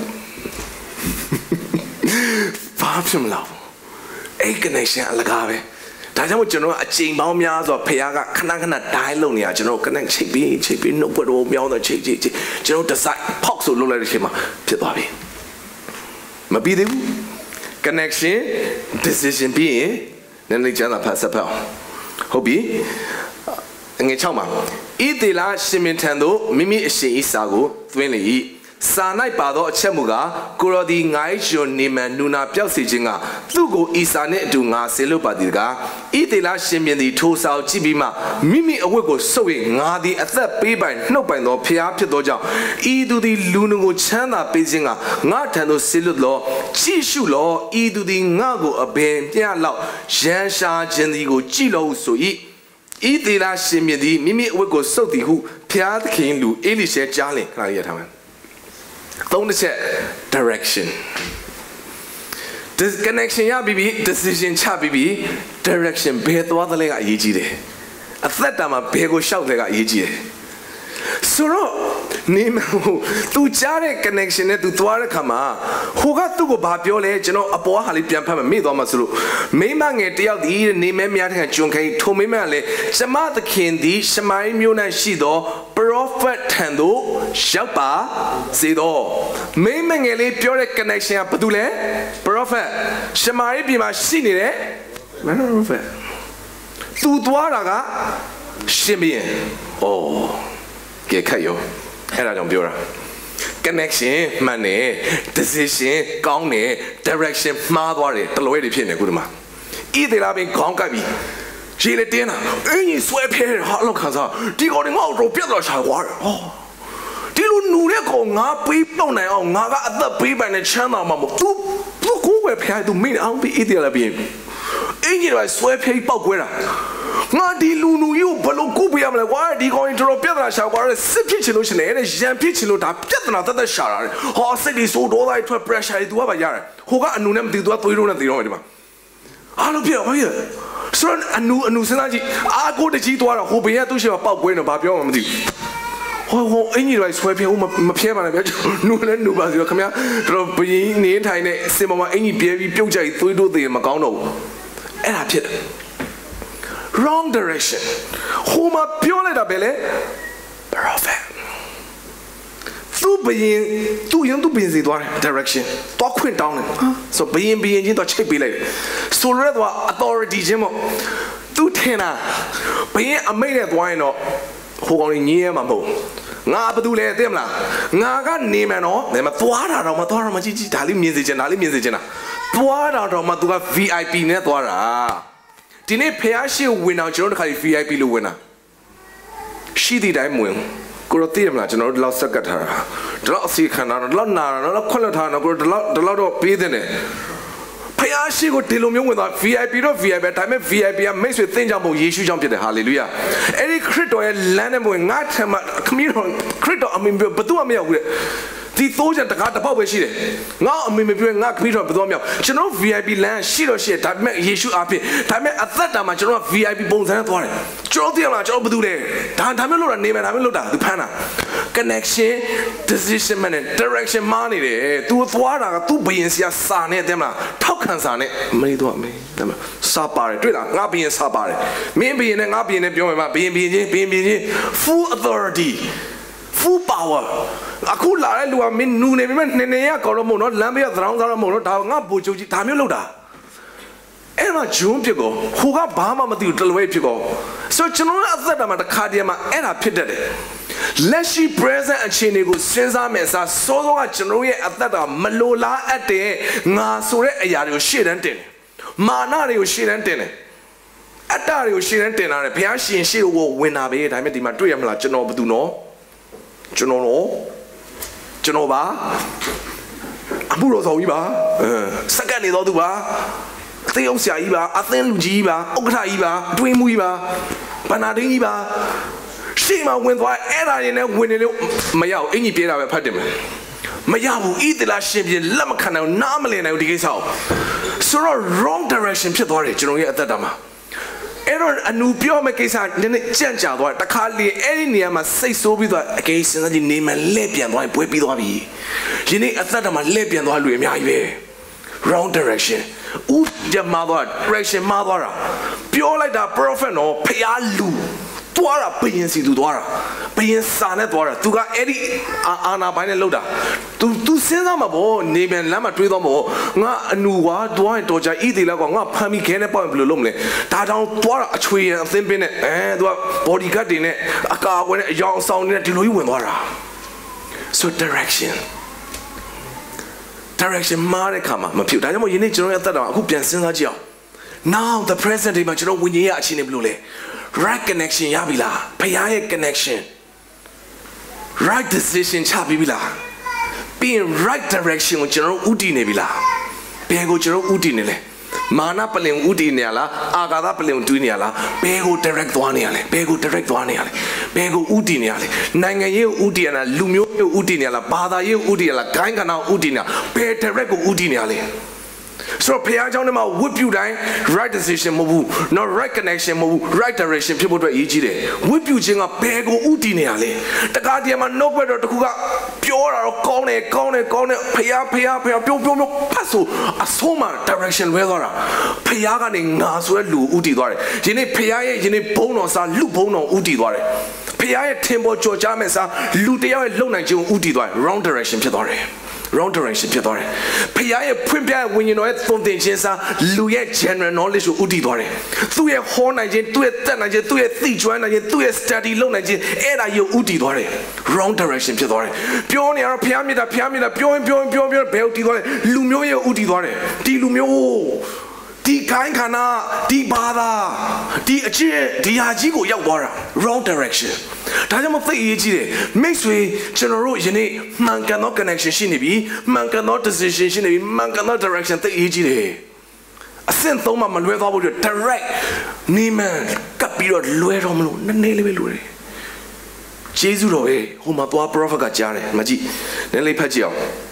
ဘာဖြစ်မလားအဲ့ connection အလကားပဲဒါကြောင့်ကျွန်တော်အချိန်ပေါင်းများဆိုဖခင်ကခဏခဏ dial လုပ်နေတာကျွန်တော် connect ချိတ်ပြီးချိတ်ပြီးနှုတ်ဘတော်မြောင်းတော့ချိတ်ချိတ်ချိတ်ကျွန်တော် design ဖောက်ဆိုလုပ်လိုက်တဲ့အချိန်မှာဖြစ်သွားပြီမပြီးသေးဘူး connection decision ပြီးရင်နည်းနည်းကျန်တာဖတ်ဆက်ဖတ်ဟုတ်ပြီငွေချောင်းမှာဣသေလရှင်မင်းထံသို့မိမိအရှင်ဤစာကိုသွင်းလေ၏စာ၌ပါသောအချက်မူကားကိုရောဒီငါ၏ကျွန်နေမန်နူနာပြောက်စီခြင်းကသူ့ကိုဤစာနှင့်အတူငါဆေလွတ်ပါသည်တကားဣသေလရှင်မင်းသည်ထိုစာကိုကြည့်ပြီးမှမိမိအဝတ်ကိုဆုပ်၍ငါသည်အသက်ပေးပိုင်နှုတ်ပိုင်သောဖျားဖြစ်သောကြောင့်ဤသူသည်လူနှုကိုချမ်းသာပေးခြင်းကငါထံသို့ဆေလွတ်လောကြည့်ရှုလောဤသူသည်ငါကိုအဘယ်ပြလောက်ရန်ရှာခြင်းသည်ကိုကြည့်လောဟုဆို၏ဣသေလရှင်မင်းသည်မိမိအဝတ်ကိုဆုပ်သည်ဟုဖျားသခင်လူအေလိရှဲကြားလင်ခဏလေးရထားမယ်သုံးတစ်ချက် direction this connection ရပြီးပြီ decision ချပြီးပြီ direction ဘယ်သွားသလဲကအရေးကြီးတယ်အသက်တာမှာဘယ်ကိုရှောက်လဲကအရေးကြီးတယ်ဆိုတော့နေမသူကြားတဲ့ connection နဲ့သူသွားတဲ့ခါမှာဟိုကသူ့ကိုဘာပြောလဲကျွန်တော်အပေါ်ဟာလေးပြန်ဖတ်မယ်မေ့သွားမှာဆိုလို့မိမငယ်တယောက်ဒီနေမဲများတဲ့ကျွန်းခိုင်ထုံမိမလည်းရှမသခင်သည်ရှမိုင်းမျိုးနဲ့ရှိသော prophet ထံသို့ရောက်ပါစေတော့မိမငယ်လေးပြောတဲ့ connection ကဘာတူလဲ prophet ရှမိုင်းပြည်မှာရှိနေတဲ့ prophet သူသွားတာကရှင်ဘီရင်အော်ကဲခက်ရောအဲ့ဒါကြောင့်ပြောတာ connection မှန်တယ် decision ကောင်းတယ် direction မှားသွားတယ်တလွဲတွေဖြစ်နေခုဒီမှာဤသေးလားပင်ခေါင်းကပ်ပြီးရေလေတင်းတာအင်းကြီးဆွဲဖဲဟာလောက်ခံစားဒီကောင်တွေငါ့ကိုပြတ်သွားရှာသွားတယ်ဟောဒီလိုနူတဲ့ကောင်ငါပေးပေါက်နိုင်အောင်ငါကအသက်ပေးပိုင်နဲ့ချမ်းသာမှာမဟုတ် तू तू ကိုယ်ပဲဖျား तू မင်းအောင်ပြီးဤသေးလားပင်အင်းကြီးတွေဆွဲဖဲပေါက်ကွဲတာငါဒီလူနူကြီးကိုဘလို့ကုပေးရမလဲကွာဒီကောင်ကြီးတော်တော်ပြဿနာရှာကွာစစ်ဖြစ်ချင်လို့ရှင်လေတဲ့ရန်ဖြစ်ချင်လို့ဒါပြဿနာတသက်ရှာတာလေဟောစိတ်ဒီဆိုးတော့တိုင်းထွက် pressure တွေ तू ကပါရတယ်ဟိုကအနူနဲ့မသိ तू ကသွေးလုံးနဲ့သိတော့မယ်ဒီမှာအားလုံးပြဘာဖြစ်ဆိုတော့အနူအနူစဉ်းစားကြည့်အာကိုတကြီးသွားတော့ဟိုဘေးကသူ့ရှိမှာပောက်ကွဲနေဘာပြောမှမသိဟိုဟိုအင်ကြီးတွေဆွဲပြဦးမဖျဲပါနဲ့ဗျာနူလည်းနူပါစီတော့ခင်ဗျာတော်ဘင်းနေထိုင်နေစင်ပေါ်မှာအင်ကြီးပြဲပြီးပြုတ်ကြိုက်သွေးတို့သေးမကောင်းတော့ဘူးအဲ့ဒါဖြစ်တယ်wrong direction ဟိုမှာပြောလိုက်တာပဲလေ prophet သူဘရင်သူရင်သူဘရင်စီသွားတယ် direction တော့ခွင့်တောင်းတယ်ဆိုဘရင်ဘရင်ချင်းတော့ချိတ်ပေးလိုက်တယ်ဆိုရဲတော့ authority ချင်းပေါ့သူထင်တာဘရင်အမိတ်နဲ့သွားရင်တော့ဟိုကောင်ကြီးညင်းရမှာမဟုတ်ငါဘာတူလဲသိမလားငါကနေမယ်နော်ဒါမှသွားတာတော့မသွားတော့မကြည့်ကြည့်ဒါလေးမြင်စေချင်ဒါလေးမြင်စေချင်တာသွားတာတော့မှ तू က V I P နဲ့သွားတာဒီနေ့ဖះရှိဝင်အောင်ကျွန်တော်တို့ခါ V I P လို့ဝင်တာရှိသည့်တိုင်းဝင်ကိုရသိရမလားကျွန်တော်တို့ဒီလောက်ဆက်ကတ်ထားတာဒီလောက်အစီခံတာဒီလောက်နာတာဒီလောက်ခွက်လက်ထားတာကိုဒီလောက်ဒီလောက်တော့ပေးတဲ့တယ်ဖះရှိကိုဒီလိုမျိုးဝင်သွား V I P တော့ V I P ဒါပေမဲ့ V I P ကမိတ်ဆွေသင်ကြောင့်မို့ယေရှုကြောင့်ဖြစ်တယ်ဟာလေလုယာအဲ့ဒီခရစ်တော်ရဲ့လမ်းနဲ့ဝင်ငါထမခမီးတော်ခရစ်တော်အမင်ဘယ်သူမှမရောက်ဘူးတဲ့ဒီသိုးချင်တကားတစ်ပေါက်ပဲရှိတယ်ငါအမေမပြောငါခမီးတော်ဘယ်တော့မြောက်ကျွန်တော် V I P လမ်းရှိတော့ရှိတယ်ဒါပေမဲ့ယေရှုအားဖြင့်ဒါပေမဲ့အသက်တာမှာကျွန်တော်က V I P ပုံစံနဲ့သွားတယ်ကျွန်တော်သိရမလားကျွန်တော်ဘာလုပ်လဲဒါဒါမျိုးလို့တာနေမယ်ဒါမျိုးလို့တာသူဖမ်းတာ connection decision နဲ့ direction မှားနေတယ် तू သွားတာက तू ဘယင်စရာစာနဲ့တဲ့မလားထောက်ခံစာနဲ့မလေးတော့မေးတဲ့မလားစာပါတယ်တွေ့လားငါဘယင်စာပါတယ်မင်းဘယင်နဲ့ငါဘယင်နဲ့ပြောမယ်မဘယင်ဘယင်ချင်းဘယင်ဘယင်ချင်း full authority full power အခုလာတဲ့လူကမင်းနူနေပြီမဲ့နေနေရကောတော့မဟုတ်နော်လမ်းဘေးကသရောင်းစားတော့မဟုတ်နော်ဒါငါဘူချုပ်ကြီးဒါမျိုးလုပ်တာအဲ့မှာဂျွန်းဖြစ်ကောဟိုကဘာမှမသိဘူးတလွဲဖြစ်ကောဆိုကျွန်တော်အသက်တာမှာတစ်ခါတည်းမှာအဲ့ဒါဖြစ်တတ်တယ်လက်ရှိ present အခြေအနေကိုစဉ်းစားမယ်စားစိုးစိုးကကျွန်တော်ရဲ့အသက်တာမလိုလားအပ်တဲ့ငါဆိုတဲ့အရာတွေကိုရှေ့တန်းတင်တယ်မာနတွေကိုရှေ့တန်းတင်တယ်အတ္တတွေကိုရှေ့တန်းတင်တာတယ်ဘုရားရှင်ရှေ့ကိုဝင်တာပဲဒါပေမဲ့ဒီမှာတွေ့ရမလားကျွန်တော်ဘာတူနော်ကျွန်တော်နော်ကျွန်တော်ပါအမှုတော်ဆောင်ကြီးပါအဲစက္ကန့်နေတော့သူပါအသေးအောင်ဆရာကြီးပါအသင်းလူကြီးပါဥက္ကဋ္ဌကြီးပါအတွင်းမှုကြီးပါဗန္နာဒင်းကြီးပါရှေ့မှာဝင်သွားအဲ့ဒါရင်လည်းဝင်နေလို့မရဘူးအင်ကြီးပြေးတာပဲဖတ်တယ်မရဘူးဣသလာရှင်ပြင်လက်မခံနိုင်ဘူးနားမလည်နိုင်ဘူးဒီကိစ္စကိုဆိုတော့ wrong direction ဖြစ်သွားတယ်ကျွန်တော်ရဲ့အသက်တာမှာအဲ့တော့အနူပြောမယ့်ကိစ္စနည်းနည်းကြံ့ကြာသွားတခါလေအဲ့ဒီနေရာမှာစိတ်ဆိုးပြီးသွားအကေးစဉ်းစားကြည့်နေမှလဲ့ပြန်သွားရင်ပွဲပြီးသွားပြီယနေ့အသက်တာမှာလဲ့ပြန်သွားလူအများကြီးပဲ wrong direction ဦးကြမှာသွား direction မှာသွားတာပြောလိုက်တာ prophet နော်ဖျားလူသွားတာဘယင်စီသူသွားတာဘယင်စာနဲ့သွားတာသူကအဲ့ဒီအာနာပိုင်းနဲ့လောက်တာ तू तू စဉ်းစားမှာပေါ့နေပြန်လမ်းမှာတွေးသွားမှာပေါ့ငါအနူကွာသွားရင်တော်ကြဣတိလောက်ကွာငါဖမ်းပြီးခဲနဲ့ပေါ့ရင်ဘယ်လိုလုပ်မလဲဒါတောင်သွားတာအချွေရံအသင်းပင်းနဲ့အဲ तू က body guard တွေနဲ့အကာအကွယ်နဲ့အယောင်အဆောင်တွေနဲ့ဒီလိုကြီးဝင်သွားတာ so direction direction မှားတဲ့ခါမှာမဖြစ်ဒါကြောင့်မို့ယနေ့ကျွန်တော်ရဲ့အသက်တာအခုပြန်စဉ်းစားကြည့်အောင် now the present day မှာကျွန်တော်ဝိညာဉ်ရဲ့အခြေအနေဘယ်လိုလဲright connection ရပြီလားဘုရားရဲ့ connection right decision ချပြီးပြီလားပြီးရင် right direction ကိုကျွန်တော်တို့ဥတည်နေပြီလားဘယ်ကိုကျွန်တော်ဥတည်နေလဲမာနပလင်ဥတည်နေရလားအာဃာတပလင်တွေးနေရလားဘယ်ကို direct သွားနေရလဲဘယ်ကို direct သွားနေရလဲဘယ်ကိုဥတည်နေရလဲနိုင်ငံရေးကိုဥတည်ရလားလူမျိုးကိုဥတည်နေရလားဘာသာရေးကိုဥတည်ရလားဂိုင်းကနာကိုဥတည်နေရဘယ် direct ကိုဥတည်နေရလဲ So Pia John ma whip you down, right decision move, no right connection move, right direction people to each day. Whip you jing a pego utinale. The guardian man no better to cook pure or corner, corner, corner, Pia, Pia, Pia, Pio, Pio, Paso, a soma direction weather. Pia ning as well lu utidore. Jine Pia, Jine bonos are lupono utidore. Pia tempo Georgiamesa, Lutea Lona Jun utidore, wrong direction pidore. Wrong direction, Piedore. Pia, Primpia, when you know it from the Jensa, Louis general knowledge of Udidore. Through a horn, I did, to a ten, I did, to a thief, I did, to a study loan, I did, and I you Udidore. Wrong direction, Piedore. Pioneer, Piamida, Piamida, Pion, Pion, Pion, Pion, Beltidore, Lumio Udidore, Di Lumio, Di Kankana, Di Bada, Di Aji, Di Ajigo Yawara. Wrong direction. Tajam of the easy. Makes we general yene, man cannot connection shinibi, man cannot decision shinibi, man cannot direction the easy. A sent Thoma man with all your direct Niman, Capiro, Lueromo, Nelly Lure. Jesus away, whom a poor prophet got Jare, Maji, Nelly Pagio.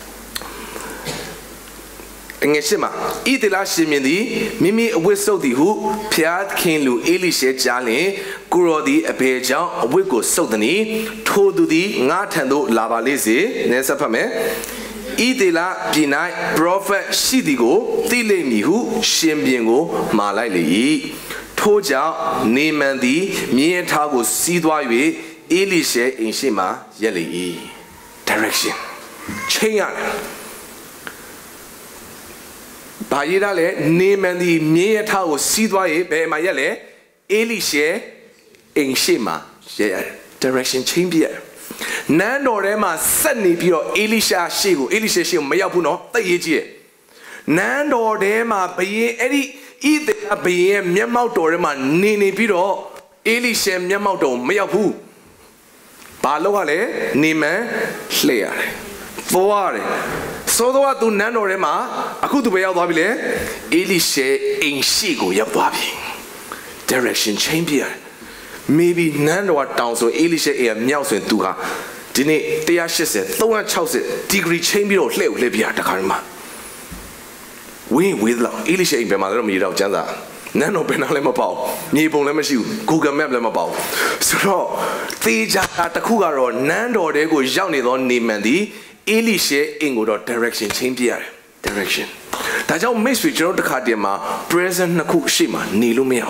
Engeshima, eat the last shimmy, Mimi whistle the who, Piat King Lu Elisha Jali, Guro the Apeja, Wigo Sodani, Todu the Natando Lavalese, Nesapame, eat the la Pinai, Prophet Shidigo, Tile Mihu, Shimbiengo, Malai, Toja, Nemandi, Mietago Sidwawe, Elisha in Shima, Yeli. Direction. Chayan. Bayidale, name and the Mieta was Sidwaye, Bemayele, Elisha, in Shema, direction champion. Nando Rema, suddenly pure Elisha Shigo, Elisha Shim, Mayapuno, the Yeji. Nando Rema, Baye, Eddie, either a Baye, Miamauto Rema, Nini Piro, Elisha Miamauto, Mayapu. Paloale, Nime, Slayer. Forward. So do I do none or Emma, I could be out of it. Elisha in Shigo Yababi. Direction champion. Maybe none or down so Elisha a meows and do her. Dine, they are she said, though I chose it, degree champion or Leo Libya the Karma. We with Elisha in Bemala meet out Janda. Nano Benalem about, Nibo Lemashu, Google Mablem about. So, Tija at the Kugaro, Nando de go Johnny on Nimandi. Elisha Ingo direction champion direction. That's how mystery Joe the Kadima present Naku Shima Nilumia.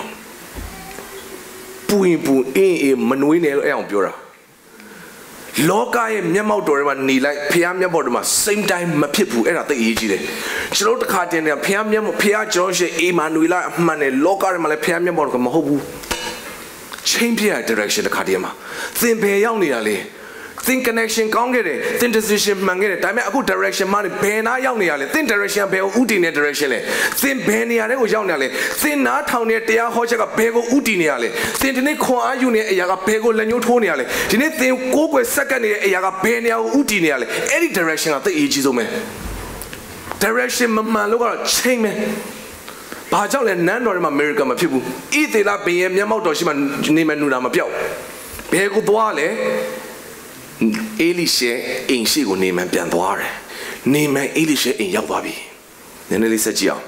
Puin Pu in Manuel Elbura. Loka and Yamau Dorima Ni like Piamia Boduma, same time Mapipu and at the E G. Joe the Kadina, Piamia, Pia George, Emanuela, Mane, Loka and Malapiamia Boduma. Champion direction the Kadima. Thin Payoni. Think connection congregate, think decision mangere, time a good direction money, Pena Yoniale, think direction Bell Udine direction, think Benia Yonale, think not how near Tea Hoja Pego Udiniale, think Nicoa Unia Yaga Pego Lanutoniale, didn't think Coco second Yaga Penia Udiniale, any direction of the Ichizome. Direction Mamaluga, Chame. Bajal and Nano America, my people, eat it up in Yamato name and Nunama Pio. Pego Duale. Elisha in Shigo name and Piandoare. Name Elisha in Yawabi. Then Elisa Gia.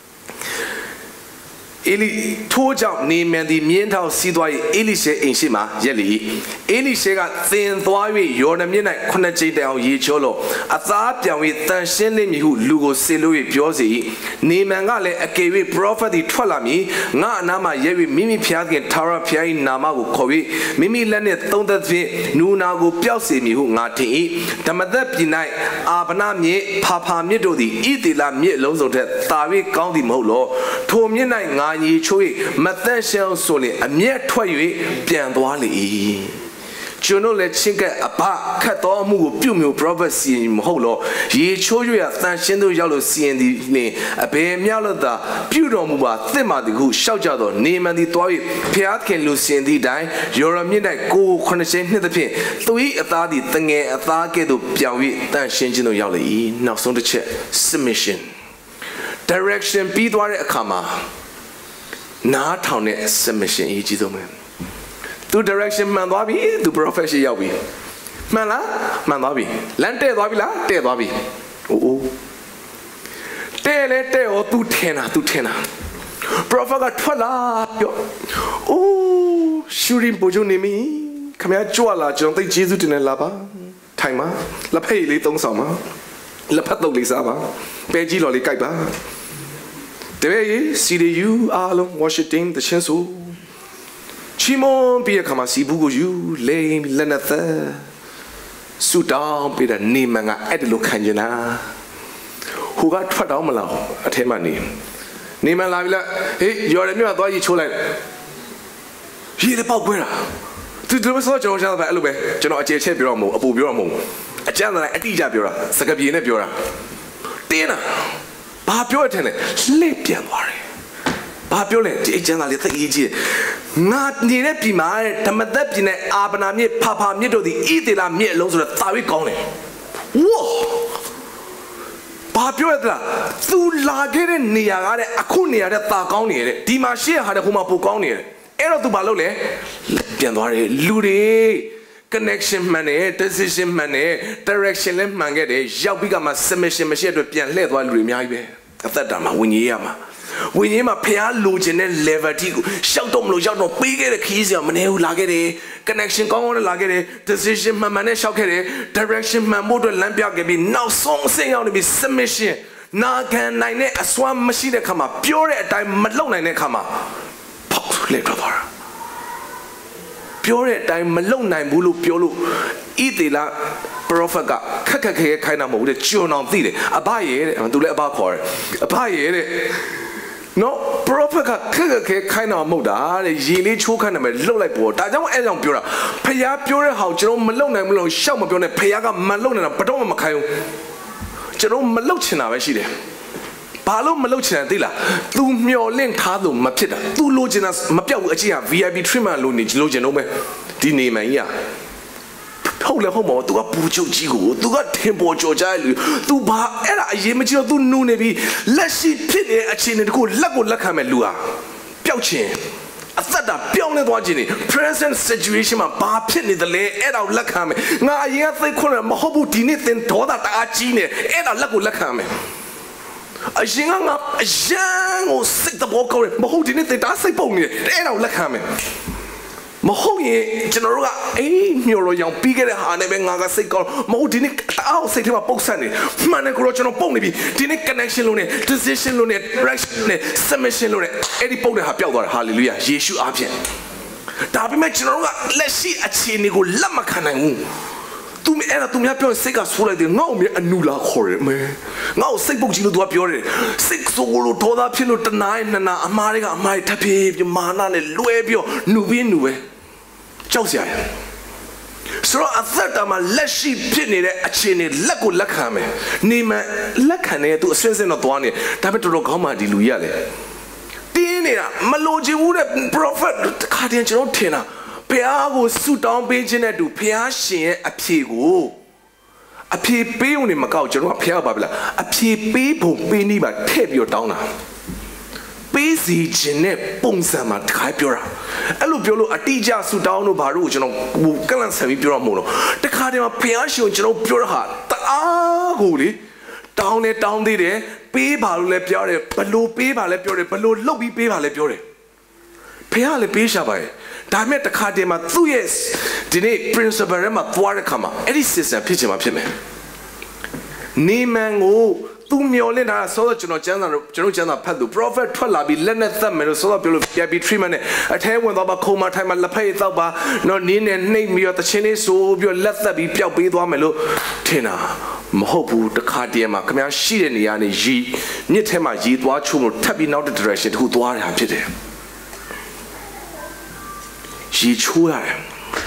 Eli told out name and the Mientao Sidway Elisha in Shima, Jelly. Elisha got thin Thwawi, Yornamina, Konaji down Ye Cholo. A Thapian with Tanshin who Lugo Silui Piosi. Name and Gale, a Kawi prophet the Twalami, Na Nama Yewi Mimi Piagan Tara Piai Namago Kowi, Mimi Lenet Thondavi, Nunago Piausi Mihu Nati, Tamadapinai, Abanami, Papa Midodi, Idila Miet Lozo, Tavi County Molo, Tomina. Ye Chui, Mathan Soli, a mere toy, Pianduali. Juno let Chinka a pa, Katomu, Pumu prophecy in Holo, ye show you a Thanshendo Yellow sea and the name, a bear Mialada, Pudomuba, Thema the good Shaujado, name and the toy, Piatkin Lucy and the die, you're a midnight go connection to the pin. Three a thadi thing a thake to Piawi, Thanshendo Yellow, now so the chair, submission. Direction be dware a comma. Na town submission each domain. To direction Mandabi, to profession Yabi. Mala, Mandabi. Lante Babila, Te Babi. Oh. Te လဲတဲ့ဩ तू ထင်တာ तू ထင်တာ prophet ကထွက်လာပြောအိုးရှူရင်ပိုဂျုံနေမီခမရကြွလာကျွန်တော်သိကျေးဇူးတင်နေလာပါထိုင်ပါလက်ဖက်ရည်လေးသုံးဆောင်ပါလက်ဖက်တုပ်လေးစားပါပဲကြီးလော်လေးကြိုက်ပါတပည့်ကြီးစီဒီယူအားလုံး Washington တချင်းဆိုချီမွန်ပြည့်ခါမှာစီဘူးကိုယူလိမ့်လက်နဲ့သက်ဆူတောင်းပြတဲ့နေမန်ကအဲ့ဒီလိုခံကျင်တာဟိုကထွက်တော့မလားအထဲမှာနေနေမန်လာပြီလားဟေးရော်ရမြို့ကသွားကြီးချိုးလိုက်ရေလည်းပေါက်ခွဲတာသူတို့ဆိုကျွန်တော်ရှာတယ်အဲ့လိုပဲကျွန်တော်အကျယ်ချက်ပြောတော့မဟုတ်အပူပြောတော့မဟုတ်အကျန်းတိုင်းအတိအကျပြောတာစကပြေနဲ့ပြောတာတင်းတာဘာပြောရထင်လဲလှည့်ပြန်သွားတယ်ဘာပြောလဲဒီအကျန်းသားလေးသိကြီးကြီးငါနေတဲ့ပြည်မှာဓမ္မသက်ပြည်နဲ့အာဗနာမြစ်ဖာဖာမြစ်တို့ဒီဣသေလမြစ်အလုံးဆိုတော့သာဝိကောင်းတယ်ဝေါဘာပြောရသလားသူလာခဲ့တဲ့နေရာကတဲ့အခုနေရာတဲ့သာကောင်းနေတယ်ဒီမှာရှေ့ဟာတဲ့ဟိုမှာပိုကောင်းနေတယ်အဲ့တော့သူဘာလုပ်လဲပြန်သွားတယ်လူတွေ connection မှန်တယ် decision မှန်တယ် direction လည်းမှန်ခဲ့တယ်ရောက်ပြီးကမှ submission မရှိတဲ့အတွက်ပြန်လှည့်သွားလူတွေအများကြီးပဲအသက်တာမှာဝิญญาณမှာဝิญญาณမှာဖျားလိုချင်တဲ့ level တိကိုရှောက်တော့မလို့ရောက်တော့ပေးခဲ့တဲ့ခီးစရာမနေဘူးလာခဲ့တယ် connection ကောင်းကောင်းနဲ့လာခဲ့တယ် decision မှန်မှန်နဲ့ရှောက်ခဲ့တယ် direction မှန်ဖို့အတွက်လမ်းပြခဲ့ပြီးနောက်ဆုံးအဆင့်ရောက်နေပြီး submission နာခံနိုင်တဲ့အစွမ်းမရှိတဲ့ခါမှာပြောတဲ့အတိုင်းမလုပ်နိုင်တဲ့ခါမှာပေါက်လှည့်ထွက်သွားတာပြောတဲ့အတိုင်းမလုံနိုင်ဘူးလို့ပြောလို့ဣသေလ prophet ကခက်ခက်ခဲခဲခိုင်းတာမဟုတ်ဘူးတဲ့ကျွန်တော်သိတယ်အဘရဲ့တဲ့သူလည်းအဘခေါ်တယ်အဘရဲ့တဲ့နော် prophet ကခက်ခက်ခဲခိုင်းတာမဟုတ်တာတဲ့ရေလေးချိုးခိုင်းတယ်ပဲလှုပ်လိုက်ပေါ်ဒါကြောင့်အဲ့ကြောင့်ပြောတာဖျားပြောတဲ့ဟာကိုကျွန်တော်မလုံနိုင်ဘူးလို့ရှောက်မပြောနဲ့ဖျားကမလုံနိုင်တာဘတော့မှမခိုင်းဘူးကျွန်တော်မလုံချင်တာပဲရှိတယ်ဘာလို့မလုပ်ချင်တယ်သိလား तू မျော်လင့်ထားလို့မဖြစ်တာ तू လိုချင်တာမပြောက်ဘူးအကြည့်က V I P treatment လို့နေလိုချင်တော့မယ်ဒီနေမှန်ကြီးอ่ะဟုတ်လဲဟုတ်မဟုတ် तू ကပူချုပ်ကြီးကို तू ကထင်ပေါ်ကြော်ကြလူ तू ဘာအဲ့ဒါအရေးမကြီးတော့ तू နူနေပြီလက်ရှိဖြစ်နေတဲ့အခြေအနေတခုလက်ကိုလက်ခံမဲ့လူဟာပျောက်ခြင်းအသက်တာပြောင်းလဲသွားခြင်းနေ present situation မှာဘာဖြစ်နေသလဲအဲ့ဒါကိုလက်ခံမယ်ငါအရင်ကသိခွန်းမဟုတ်ဘူးဒီနေ့သင်ဒေါသတအားကြီးနေအဲ့ဒါလက်ကိုလက်ခံမယ်အရင်ကငါအရင်ကိုစိတ်တဘောကောင်းတယ်မဟုတ်ဒီနေ့တေတာစိတ်ပုံနေတယ်အဲ့ဒါကိုလက်ခံမယ်မဟုတ်ရင်ကျွန်တော်တို့ကအေးမျောလို့ရောင်ပြီးခဲ့တဲ့ဟာနဲ့ပဲငါကစိတ်ကောင်းမဟုတ်ဒီနေ့အောက်စိတ်ထဲမှာပုတ်ဆက်နေမှန်တယ်ကိုတော့ကျွန်တော်ပုံနေပြီဒီနေ့ connection လို့နဲ့ decision လို့နဲ့ direction နဲ့ submission လို့နဲ့အဲ့ဒီပုတ်တဲ့ဟာပျောက်သွားတယ် hallelujah ယေရှုအားဖြင့်ဒါပေမဲ့ကျွန်တော်တို့ကလက်ရှိအခြေအနေကိုလက်မခံနိုင်ဘူးသူအဲ့ဒါသူများပြောစိတ်ကဆိုးလိုက်တယ်ငါ့ကိုမြအနူလာခေါ်တယ်မဲငါ့ကိုစိတ်ပုတ်ကြီးလို့သူကပြောတယ်စိတ်ဆိုးလို့ဒေါသဖြစ်လို့တနားနဲ့နာအမားတွေကအမားတွေထပ်ပြေးပြီးမာနနဲ့လွဲပြီးနှူပြီးနှူပဲကြောက်စရာရဆိုတော့အသက်တာမှာလက်ရှိဖြစ်နေတဲ့အခြေအနေလက်ကိုလက်ခံမယ်နေမှလက်ခံနေသူအစင်းစင်းတော့သွားနေဒါပေမဲ့တော်တော်ကောင်းမှဒီလူကြီးကလေတင်းနေတာမလိုချင်ဘူးတဲ့ prophet ခါတည်းကျွန်တော်ထင်တာဖျားကိုဆူတောင်းပေးခြင်းနဲ့တူဖျားရှင်ရဲ့အဖြေကိုအဖြေပေးုံနဲ့မကောက်ကျွန်တော်ကဖျားပါဗလားအဖြေပေးဖို့ပေးနေပါထည့်ပြီးတော့တောင်းတာပေးစီခြင်းနဲ့ပုံစံမှာတခါပြောတာအဲ့လိုပြောလို့အတိအကျဆူတောင်းလို့ဘာလို့ကျွန်တော်ကလန့်ဆန်ပြီးပြောတော့မဟုတ်တော့တခါတည်းမှာဖျားရှင်ကျွန်တော်ပြောတာဟာတအားကိုလေတောင်းနေတောင်းသေးတယ်ပေးပါလို့လည်းပြောတယ်ဘလို့ပေးပါလဲပြောတယ်ဘလို့လှုပ်ပြီးပေးပါလဲပြောတယ်ဖျားလည်းပေးရှာပါရဲ့ဒါမဲ့တခါတည်းမှာသူ့ရဲ့ဒီနေ့ principle ထဲမှာသွားတဲ့ခါမှာအဲ့ဒီ system ဖြစ်ချင်မှာဖြစ်မယ်နေမန်ကိုသူမျောလင့်တာဆိုတော့ကျွန်တော်ကျမ်းစာကျွန်တော်ကျမ်းစာဖတ်သူ prophet ထွက်လာပြီးလက်နဲ့သက်မယ်လို့ဆိုတော့ပြောလို့ပြပြီး treatment နဲ့အထဲဝင်သွားပါခုံမထိုင်မှာလက်ဖက်ရသောက်ပါနော်နင်းနဲ့နှိပ်ပြီးတော့တချင်းလေးဆိုပြီးလက်သက်ပြီးပျောက်ပေးသွားမယ်လို့ထင်တာမဟုတ်ဘူးတခါတည်းမှာခင်ဗျားရှိတဲ့နေရာနေရီမြစ်ထဲမှာရီသွားချုံလို့ထပ်ပြီးနောက်တဲ့ direction တခုသွားတာဖြစ်တယ်ရေချိုးရတယ်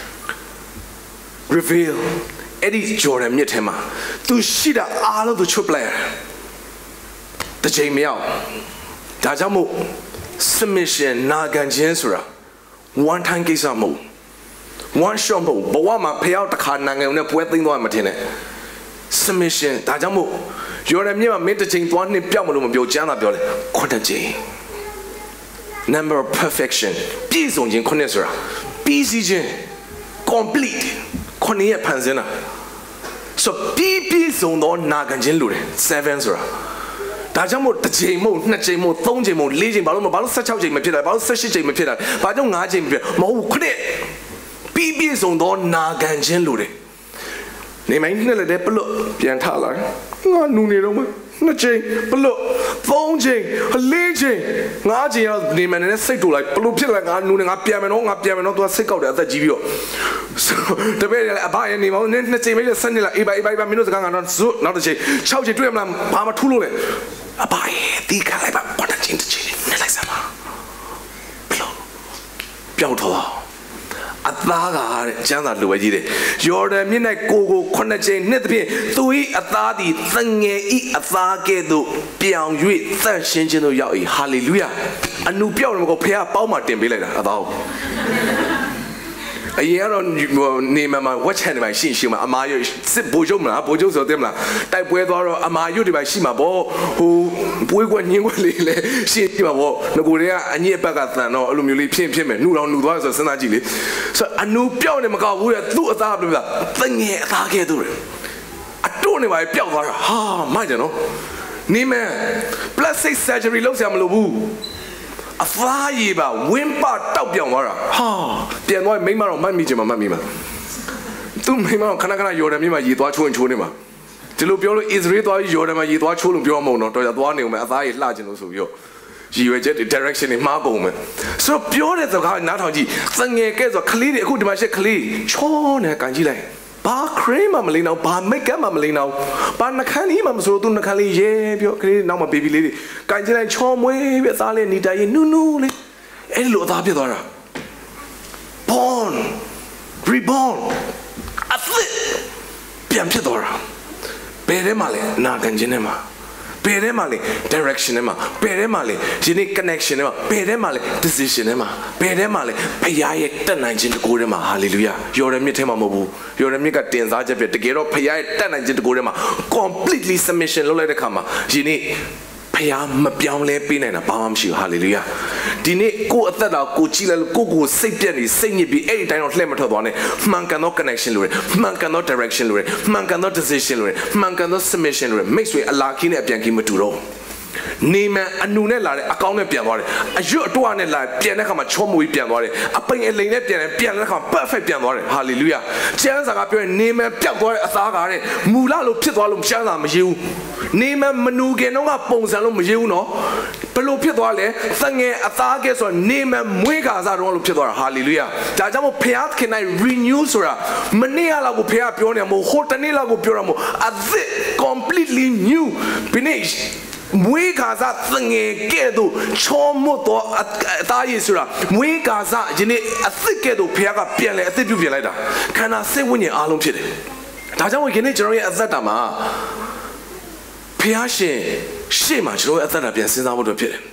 reveal အဲ့ဒီ Jordan မြစ်ထဲမှာသူရှိတာအားလုံးသူချွတ်ပလိုက်ရတယ်တစ်ချိန်မရောက်ဒါကြောင့်မို့ submission နာခံခြင်းဆိုတာ one time ကိစ္စမဟုတ် one shot မဟုတ်ဘဝမှာဖျောက်တစ်ခါနိုင်ငံနဲ့ပွဲသိမ်းသွားမှမထင်နဲ့ submission ဒါကြောင့်မို့ Jordan မြစ်မှာမင်းတစ်ချိန်သွားနှစ်ပြောက်မလို့မပြောကျမ်းသာပြောတယ်ခုနှစ်ချိန်number of perfection ပြည့်စုံခြင်းခုနှစ်ဆိုတာပြီးစီးခြင်း complete ခုနှစ်ရဲ့ဖန်ဆင်းတာ so ပြည့်ပြည့်စုံသောနာခံခြင်းလို့တယ် seven ဆိုတာဒါဒါကြောင့်မို့တစ်ချိန်မို့နှစ်ချိန်မို့သုံးချိန်မို့လေးချိန်ဘာလို့မဘာလို့16ချိန်မဖြစ်တာဘာလို့18ချိန်မဖြစ်တာဘာကြောင့်၅ချိန်မဖြစ်မဟုတ်ခနဲ့ပြီးပြည့်စုံသောနာခံခြင်းလိုတယ်နေမိုင်းနှစ်လက်တည်းပလွတ်ပြန်ထလာငါနူနေတော့မနှစ်ချိန်ပလွတ်သုံးချိန်လေးချိန်ငါးချိန်တော့နေမနဲ့စိတ်တူလိုက်ပလွတ်ဖြစ်လာငါနူနေငါပြန်မယ်နော်ငါပြန်မယ်နော်သူကစိတ်ကောက်တယ်အသက်ကြီးပြီးတော့တပည့်လည်းအဘရဲ့နေမောင်းနှစ်ချိန်ပဲစနေလာအေးပါအေးပါအေးပါမင်းတို့စကားကတော့ဇွတ်နောက်တစ်ချိန်၆ချိန်တွေ့ရမလားဘာမှထူးလို့လေအဘရဲ့ဒီခါလိုက်ပါဘာတစ်ချိန်တစ်ချိန်နဲ့လိုက်စမ်းပါဘလို့ပြောင်းတော့အသားကတဲ့ကျမ်းစာလိုပဲကြီးတယ်ယော်ဒန်မြစ်၌ကိုကိုခုနှစ်ချိန်နှစ်သဖြင့်သူ၏အသားသည်သငယ်၏အသားကဲ့သို့ပြောင်၍သန့်ရှင်းခြင်းတို့ရောက်၏ဟာလေလုယာအနုပြောင်းတယ်မဟုတ်ဖခင်ပေါင်းမှတင်ပေးလိုက်တာအသားအရင်ကတော့နေမှာမှာဝက်ချန်တွေပါရှိရှိမှာအမာရွတ်စစ်ဘိုးချုပ်မလားဘိုးချုပ်ဆိုတဲ့မလားတိုက်ပွဲသွားတော့အမာရွတ်တွေပါရှိမှာပေါ့ဟိုပွေးကွက်ညင်းကွက်လေးလည်းရှိရှိမှာပေါ့ငကိုတွေကအညစ်အပတ်ကတန်တော့အဲ့လိုမျိုးလေးဖြစ်ဖြစ်မယ်နှူတော်နှူသွားဆိုစဉ်းစားကြည့်လေဆိုအနူပြောင်းနေမကောက်ဘူးတဲ့သူ့အသားပြပြသငယ်အသားကဲသူ့အတုနေပါပျောက်သွားတာဟာမိုက်တယ်နော်နေမယ် plastic surgery လုပ်ဆရာမလိုဘူးအဖားကြီးပါဝင်းပတောက်ပြောင်သွားတာဟာပြန်သွားမိမတော့မတ်မိချင်မှမတ်မိမှာသူ့မိမတော့ခဏခဏယော်ဒန်မြို့မှာရေသွားချိုးရင်ချိုးနေမှာဒီလိုပြောလို့ဣသရေလသွားယော်ဒန်မှာရေသွားချိုးလို့ပြောမအောင်တော့တော်ကြသွားနေအောင်မယ်အသားကြီးလှကျင်လို့ဆိုပြီးတော့ရည်ရွယ်ချက် direction တွေမှားကုန်မယ်ဆိုတော့ပြောတဲ့စကားနားထောင်ကြည့်သငယ်ကဲဆိုခလေးတွေအခုဒီမှာရှက်ကလေးချောနေကန်ကြည့်လိုက်ဘာ cream မလိမ့်တော့ဘာ make up မလိမ့်တော့ဘာနှခမ်းလေးမှမဆိုသူနှခမ်းလေးရဲပြောကလေးနောက်မှ baby လေးတွေကန်ကြည့်လိုက်ချောမွေးပြသားလေးနေတာရင်နူးနူးလေးအဲ့လိုအသားဖြစ်သွားတာ born reborn အသစ်ပြန်ဖြစ်သွားတာဘယ်ထဲမှာလဲနာခံခြင်းထဲမှာဘယ်ထဲမှာလဲ direction ထဲမှာဘယ်ထဲမှာလဲဒီနေ့ connection ထဲမှာဘယ်ထဲမှာလဲ decision ထဲမှာဘယ်ထဲမှာလဲဘုရားရဲ့တတ်နိုင်ခြင်းတကူထဲမှာ hallelujah ယော်ဒန်မြစ်ထဲမှာမဟုတ်ဘူးယော်ဒန်မြစ်ကတင်စားချက်ပြတကယ်တော့ဘုရားရဲ့တတ်နိုင်ခြင်းတကူထဲမှာ completely submission လုပ်လိုက်တဲ့ခါမှာဒီနေ့ဘုရားမပြောင်းလဲပေးနိုင်တာဘာမှမရှိဘူး hallelujah ဒီနေ့ကိုအသက်တာကိုကြည့်လိုက်လို့ကိုကိုစိတ်ပြက်နေစိတ်ညစ်ပြီးအဲ့ဒီတိုင်းတော့လှည့်မထွက်သွားနဲ့မှန်ကန်သော connection လို့ရမှန်ကန်သော direction လို့ရမှန်ကန်သော decision လို့ရမှန်ကန်သော submission လို့ရ mix ဆွေအလာခင်းနဲ့အပြန်ခင်းမတူတော့နေမန်အနူနဲ့လာတဲ့အကောင်းနဲ့ပြန်သွားတယ်အရွတ်အတွားနဲ့လာပြန်တဲ့ခါမှာချောမွေးပြန်သွားတယ်အပိန်အလိန်နဲ့ပြန်တယ်ပြန်တဲ့ခါ perfect ပြန်သွားတယ် hallelujah ကျမ်းစာကပြောရင်နေမန်ပြောက်သွားတဲ့အသားကားတဲ့မူလလို့ဖြစ်သွားလို့ကျမ်းစာမရေးဘူးနေမန်မနူခင်တော့ကပုံစံလို့မရေးဘူးနော်ဘယ်လိုဖြစ်သွားလဲသငယ်အသားကဲဆိုတော့နေမန်မွေးကာစားတော့လို့ဖြစ်သွားတာ hallelujah ဒါကြောင့်မို့ဖခင်ခင်နိုင် renew ဆိုတာမနေ့ကလောက်ကိုဖခင်ပြောနေမှာဟိုတနေ့လောက်ကိုပြောတာမို့အသစ် completely new finishမွေးကာစားသငယ်ကဲ့သို့ချောမွတ်တော့အသားရည်ဆိုတာမွေးကာစားယနေ့အသစ်ကဲ့သို့ဖခင်ကပြန်လဲအသစ်ပြုပြင်လိုက်တာခန္ဓာစိတ်ဝိညာဉ်အားလုံးဖြစ်တယ်ဒါကြောင့်ဒီနေ့ကျွန်တော်ရဲ့အသက်တာမှာဖခင်ရှင်ရှေ့မှာကျွန်တော်ရဲ့အသက်တာပြန်စဉ်းစားဖို့အတွက်ဖြစ်တယ်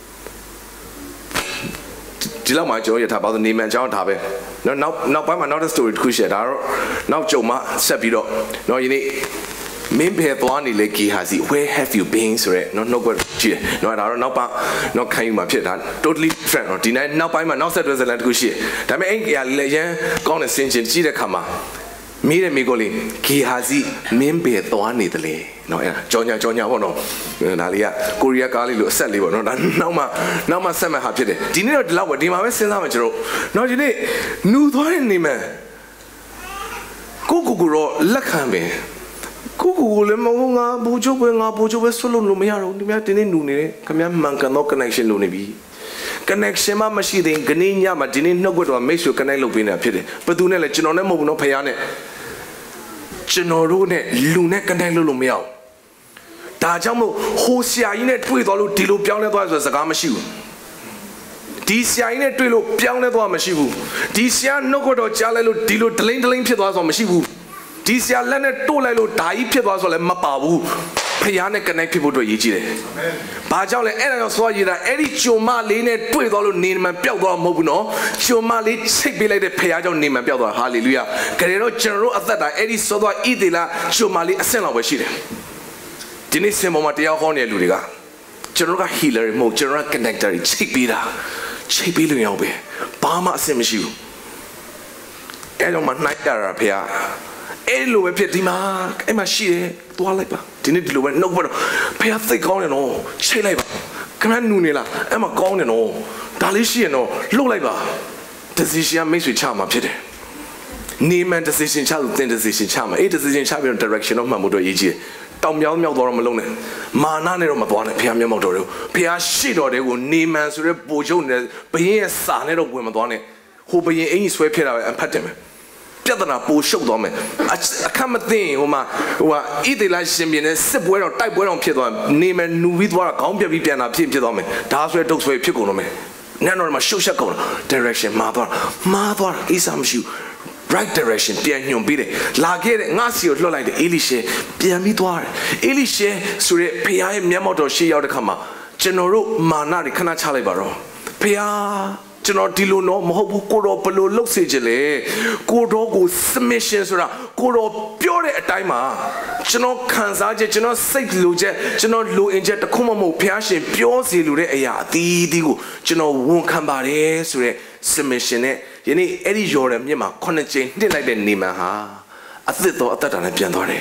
ဒီလောက်မှကျွန်တော်ရထားပါဆိုနေမှန်ကြောင်းထားပဲနောက်နောက်နောက်ပိုင်းမှာနောက်တဲ့ story တစ်ခုရှယ်ဒါတော့နောက်ကြုံမှဆက်ပြီးတော့တော့ယနေ့မင်းဘယ်သွားနေလဲကြီးဟာစီ where have you been ဆိုရဲနော်နှုတ်ကကြည့်တယ်နော်ဒါတော့နောက်ပါနော်ခိုင်းယူမှာဖြစ်တာ totally different နော်ဒီနေ့နောက်ပိုင်းမှာနောက်ဆက်တွဲဇလန်တစ်ခုရှိတယ်ဒါပေမဲ့အဲ့ကလည်းရန်ကောင်းတဲ့စင်ချင်ကြည့်တဲ့ခါမှာမိတဲ့မိကိုလေးကြီးဟာစီမင်းဘယ်သွားနေတယ်လဲနော်အဲ့ကြောင်ညာကြောင်ညာပေါ့နော်ဒါလေးကကိုရီးယားကားလေးလို့အဆက်လေးပေါ့နော်ဒါနောက်မှနောက်မှဆက်မှဟာဖြစ်တယ်ဒီနေ့တော့ဒီလောက်ပဲဒီမှာပဲစဉ်းစားမှကျွန်တော်နော်ဒီနေ့နူသွားတဲ့နေမှာကိုကိုကိုတော့လက်ခံပဲကိုကိုကိုလည်းမဟုတ်ငါဘူချိုးပဲငါဘူချိုးပဲဆွလို့လို့မရတော့ဒီများတင်းနေနူနေတယ်ခင်ဗျာမှန်ကန်တော့ connection လုပ်နေပြီ connection မှမရှိသေးရင်ခဏညမှာဒီနေ့နှုတ်ကွက်တော့ make sure connect လုပ်ပေးနေတာဖြစ်တယ်ဘယ်သူနဲ့လဲကျွန်တော်နဲ့မဟုတ်ဘူးနော်ဖခင်နဲ့ကျွန်တော်တို့နဲ့လူနဲ့ connect လုပ်လို့မရဘူးဒါကြောင့်မို့ဟိုဆရာကြီးနဲ့တွေ့သွားလို့ဒီလိုပြောင်းလဲသွားဆိုစကားမရှိဘူးဒီဆရာကြီးနဲ့တွေ့လို့ပြောင်းလဲသွားမရှိဘူးဒီဆရာနှုတ်ကွက်တော့ကြားလိုက်လို့ဒီလိုဒလိန်ဒလိန်ဖြစ်သွားဆိုမရှိဘူးဒီဆရာလက်နဲ့တိုးလိုက်လို့ဓာကြီးဖြစ်သွားဆိုလည်းမပါဘူးဖခင်နဲ့ connect ဖြစ်ဖို့အတွက်ရည်ကြီးတယ်။ဘာကြောင့်လဲအဲ့ဒါကြောင့်ဆိုရည်တာအဲ့ဒီဂျုံမလေးနဲ့တွေ့သွားလို့နေမှန်ပျောက်သွားမှာမဟုတ်ဘူးနော်။ဂျုံမလေးချိတ်ပေးလိုက်တဲ့ဖခင်ကြောင့်နေမှန်ပျောက်သွားဟာလေလုယာ။ကြရတော့ကျွန်တော်တို့အသက်တာအဲ့ဒီဆိုတော့ဣသေလဂျုံမလေးအဆင့်လောက်ပဲရှိတယ်။ဒီနေ့စင်ပေါ်မှာတရားဟောနေတဲ့လူတွေကကျွန်တော်တို့က healer မဟုတ်ကျွန်တော်က connector ချိတ်ပေးတာချိတ်ပေးလို့ရအောင်ပဲဘာမှအဆင့်မရှိဘူး။အဲ့တော့မှနှိုက်ကြတာဖခင်အဲ့လိုပဲဖြစ်ဒီမှာအဲ့မှာရှိတယ်သွားလိုက်ပါ didn't do it. No, but pay a thick on and all. Say like, come on, Nunilla, I'm a gone and all. Dalishi and all, look like a decision makes you charm up today. Name and decision child, then decision charm. A decision champion direction of Mamudo Iji. Tom Yam Yaldor Malone. Manane of Madonna, Piam Yamodoro. Pia shit or they will name and sort of Bojon, be a son of women on it. Who be any sweat and pat them. Piatana Bo showed on me. I come a thing, Oma, who are either like Simbian, sip where or type where on Piedon, name and new with what a compia piana, Piedon. That's where dogs were pickle on me. None of my show shako direction, mother, mother is some shoe. Right direction, Pian Bide. Lagere, Nasio, like the Elishe, Piamidwar, Elishe, Sure, Pia, Miyamoto, she out the Kama, General Manari, Kana Chalibaro, Pia. General Diluno, Mohobu, Koro, Palo, Loxigele, Koro, submissions, Koro, pure at time. General Kansaja, General Saint Luja, General Lu inject the Kumamo, Piashin, Pure Silure, Aya, Didu, General Won Kambare, Sure, submission. You need Eddie Jordan, Yama, Connection, did like the Nima, ha. A little of that on a piano.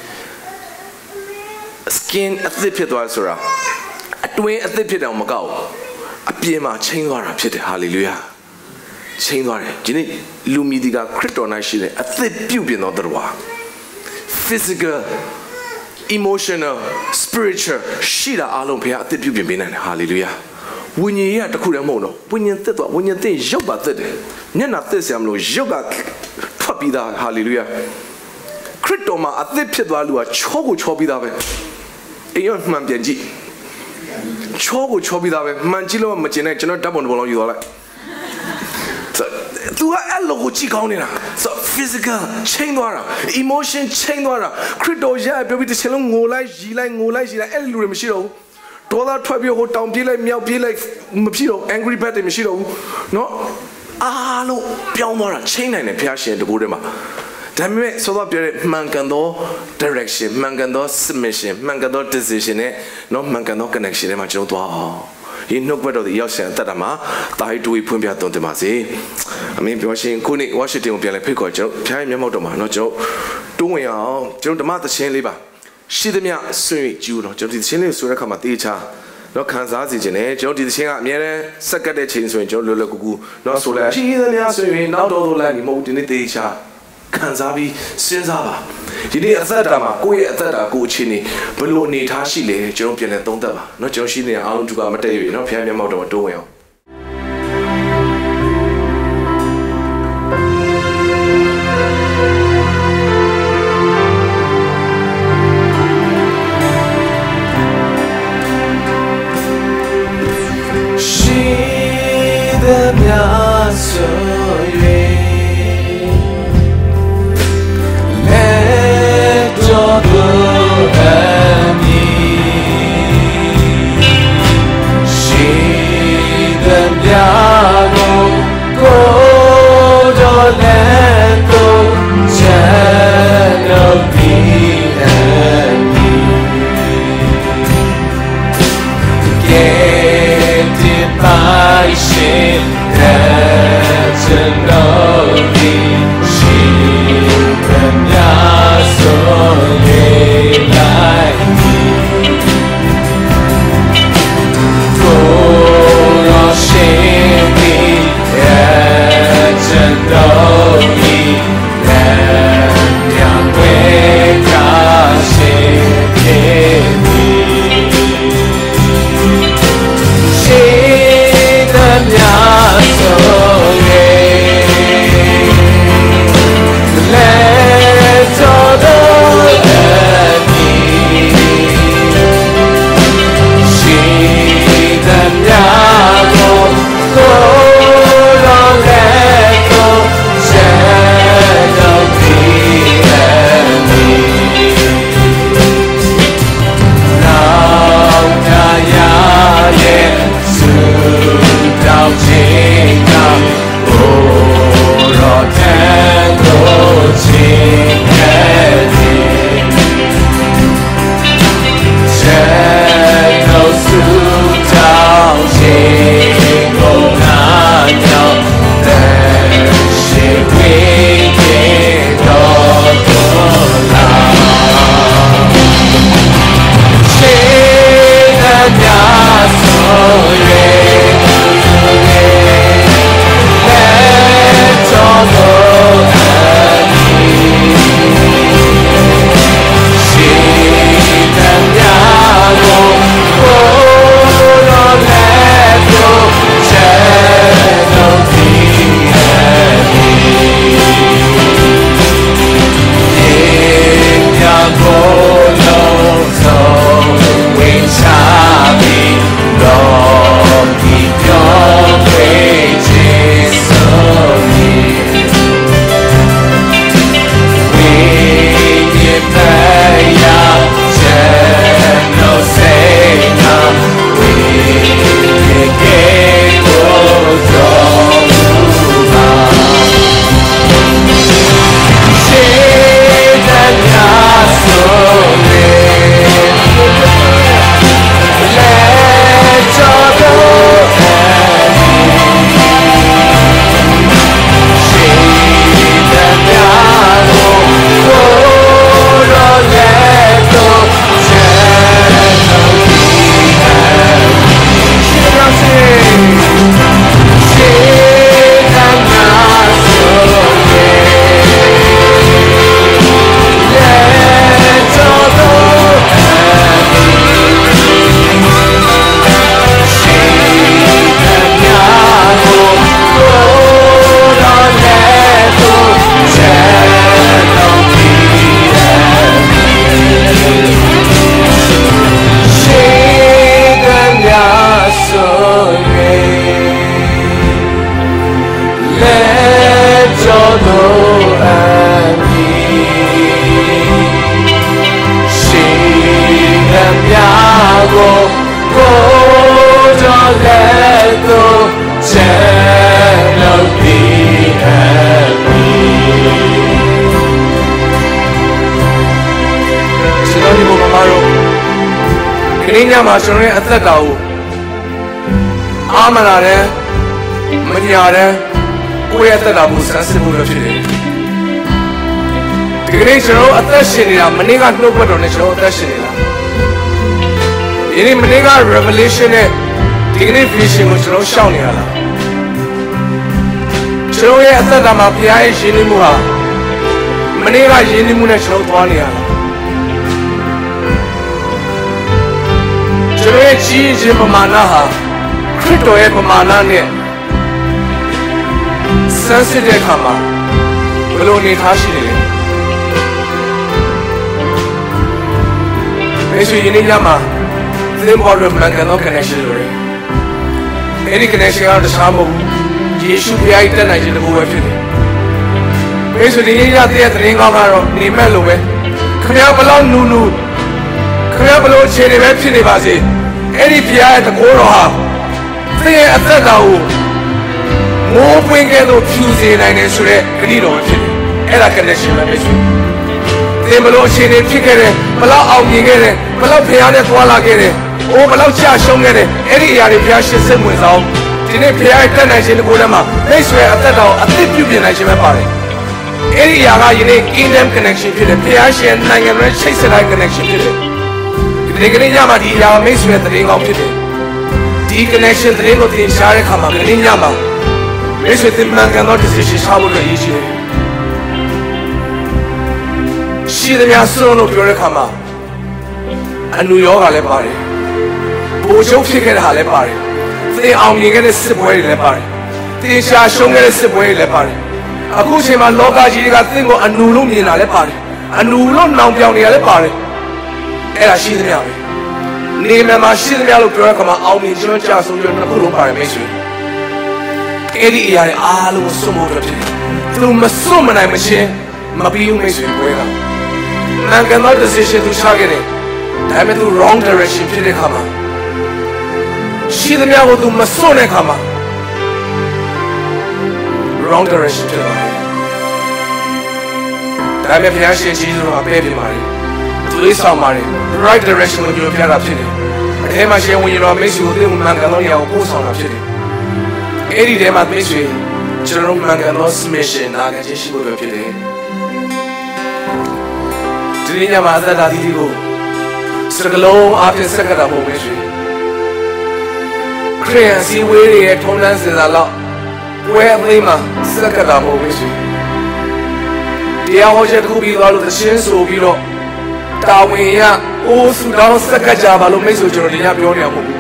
Skin a thippet was a twin a thippet on Macau. A Piema chain or a pit, hallelujah. Chain or Jenny Lumidiga Kryptonite, a thick pupil of the war. Physical, emotional, spiritual, Shida Alumpia, the pupil, hallelujah. When you hear the Kuramono, when you think, when you think, Joba did it. None of this, I'm no Joga Papida, hallelujah. Kryptoma, a thick pit value, a choco chobida. A young man, Benji. Choco chobida, Manchilo, Machina, cannot double below you like. So, do I look Chiconina? So, physical, chain water, emotion, chain water, Crypto, yeah, baby, the Shalom, Mola, Gila, Mola, Gila, and Lumishiro. Dollar twelve year old town be like meow be like Machiro, angry bat and Machiro. No, ah, no, Piamora, chain and a passion to Budema. Damn so up your Mancando direction, Mancando submission, Mancando decision, no Mancando connection, and Macho to in no better the Yosha Tadama, die to Pumbia Tontemasi. I mean, watching Kuni, Washington, be like Pico, Pia Yamotoma, no joke. Doing all, Joe the Mother Chain Liba. She the Mia, sweet Juno, Joe the Chin, Surakama teacher. No Kansas, Joe did the Shinga, Mire, Sakate Chains when Joe Lulaku, no Sola. She the Mia swimming, not all the land moved in the teacher. Kansabi, Senzava. You need a Zadama, go at that, go chini, below Nitashile, Joe Pian and Donda, not Joe Shini, out to Gamate, no Piano Moto doing. She နေ့ညမှာကျွန်တော်ရဲ့အသက်တာကိုအာမနာတယ်မညာတယ်ကိုယ့်ရဲ့အသက်တာကိုစမ်းစစ်ဖို့ဖြစ်တယ်ဒီကနေ့ကျွန်တော်အသက်ရှင်နေတာမနေ့ကနှုတ်ပတ်တော်နဲ့ကျွန်တော်အသက်ရှင်နေတာဒီနေ့မနေ့က revelation နဲ့ဒီကနေ့ vision ကိုကျွန်တော်ရှောင်နေရလားကျွန်တော်ရဲ့အသက်တာမှာဘုရားရဲ့ယဉ်ကျေးမှုဟာမနေ့ကယဉ်ကျေးမှုနဲ့ကျွန်တော်သွားနေရလားကျွန်တော်ရဲ့ကြီးခြင်းပမာဏဟာခရစ်တော်ရဲ့ပမာဏနဲ့စမ်းစစ်တဲ့အခါမှာဘယ်လိုအနေထားရှိနေလဲမိတ်ဆွေယနေ့ညမှာသင်ပေါ်ရမှန်ကန်သော connection လို့ရတယ်အဲ့ဒီ connection ကတခြားမဟုတ်ဘူးယေရှုဘုရားရဲ့တက်နိုင်ခြင်းတကူပဲဖြစ်တယ်မိတ်ဆွေဒီနေ့ညတဲ့သတင်းကောင်းကတော့နေမဲ့လို့ပဲခင်ဗျားဘလောက်နူနူခင်ဗျားဘလို့အခြေအနေပဲဖြစ်နေပါစေအဲ့ဒီဘုရားရဲ့တကူတော်ဟာသင်ရဲ့အသက်တာကိုမိုးပွင့်ကဲ့သို့ဖြူစေနိုင်တယ်ဆိုတဲ့ဂရုတော်ပဲဖြစ်တယ်အဲ့ဒါ connection ပဲမိတ်ဆွေသင်ဘလို့အခြေအနေဖြစ်ခဲ့တယ်ဘလောက်အောင်မြင်ခဲ့တယ်ဘလောက်ဘုရားနဲ့သွားလာခဲ့တယ်အိုးဘလောက်ကြာရှုံးခဲ့တယ်အဲ့ဒီအရာတွေဘုရားရှင်းစစ်ဝင်ဆောင်ဒီနေ့ဘုရားရဲ့တက်နိုင်ခြင်းတကူထဲမှာမိတ်ဆွေအသက်တာကိုအသစ်ပြုပြင်နိုင်ခြင်းပဲပါတယ်အဲ့ဒီအရာကယနေ့ kingdom connection ဖြစ်တယ်ဘုရားရှင်နိုင်ငံရဲ့ချိတ်ဆက်တဲ့ connection ဖြစ်တယ်ဒီကနေ့ညမှာဒီအရာမိတ်ဆွေသတင်းကောင်းဖြစ်တယ်ဒီ connection သတင်းကိုသင်ရှားတဲ့အခါမှာဒီနေ့ညမှာမိတ်ဆွေသင်မှန်ကန်သော decision ချဖို့ရည်ရှိတယ်ရှိသမျှစွန့်လို့ပြောတဲ့အခါမှာအနုရောဂါလည်းပါတယ်ဘိုးချုပ်ဖြစ်ခဲ့တဲ့ဟာလည်းပါတယ်သင်အောင်မြင်ခဲ့တဲ့စစ်ပွဲတွေလည်းပါတယ်သင်ရှာရှုံးခဲ့တဲ့စစ်ပွဲတွေလည်းပါတယ်အခုချိန်မှာလောကကြီးတွေကသင်ကိုအနုလို့မြင်တာလည်းပါတယ်အနုလို့နောင်ပြောင်နေရလည်းပါတယ်အဲ့ဒါရှိသမျှပဲနေမမှာရှိသမျှလို့ပြောတဲ့အခါမှာအောင်မြင်ခြင်းကြဆုံးခြင်းတစ်ခုလုံးပါတယ်မိတ်ဆွေအဲ့ဒီအရာတွေအားလုံးစွန့်ဖို့ဖြစ်တယ်သူမစွန့်မနိုင်မချင်းမပြီးဘူးမိတ်ဆွေပွဲကမှန်ကန်သော decision သူချခဲ့တယ်ဒါပေမဲ့သူ wrong direction ဖြစ်တဲ့အခါမှာရှိသမျှကိုသူမစွန့်တဲ့အခါမှာ wrong direction ဖြစ်သွားတယ်ဒါပေမဲ့ဘုရားရှင်ကြီးစွာအပေးပြပါတယ်သူလေးဆောင်ပါတယ် right direction ကိုညွှန်ပြတာဖြစ်တယ်အဲမှာရှင်ဝင်ရောမိတ်ဆွေကိုသူမှန်ကန်သောနေရာကိုပို့ဆောင်တာဖြစ်တယ်အဲ့ဒီထဲမှာမိတ်ဆွေကျွန်တော်မှန်ကန်သော submission နာခံခြင်းရှိဖို့ပဲဖြစ်တယ်ဒီနေ့ညမှာအသက်တာဒီဒီကိုစကလုံးအပြင်စက်ကတာမဟုတ်မိတ်ဆွေခရစ်ယာန်စီဝေးရဲ့ထုံးတမ်းစင်စာလောက်ပွဲအသေးမှာစက်ကတာမဟုတ်မိတ်ဆွေတရားဟောချက်တစ်ခုပြီးသွားလို့သရှင်းဆိုပြီးတော့တာဝန်ရအိုးစုတောင်းစက်ကကြပါလို့မိတ်ဆွေကျွန်တော်ဒီညပြောနေရမဟုတ်ဘူး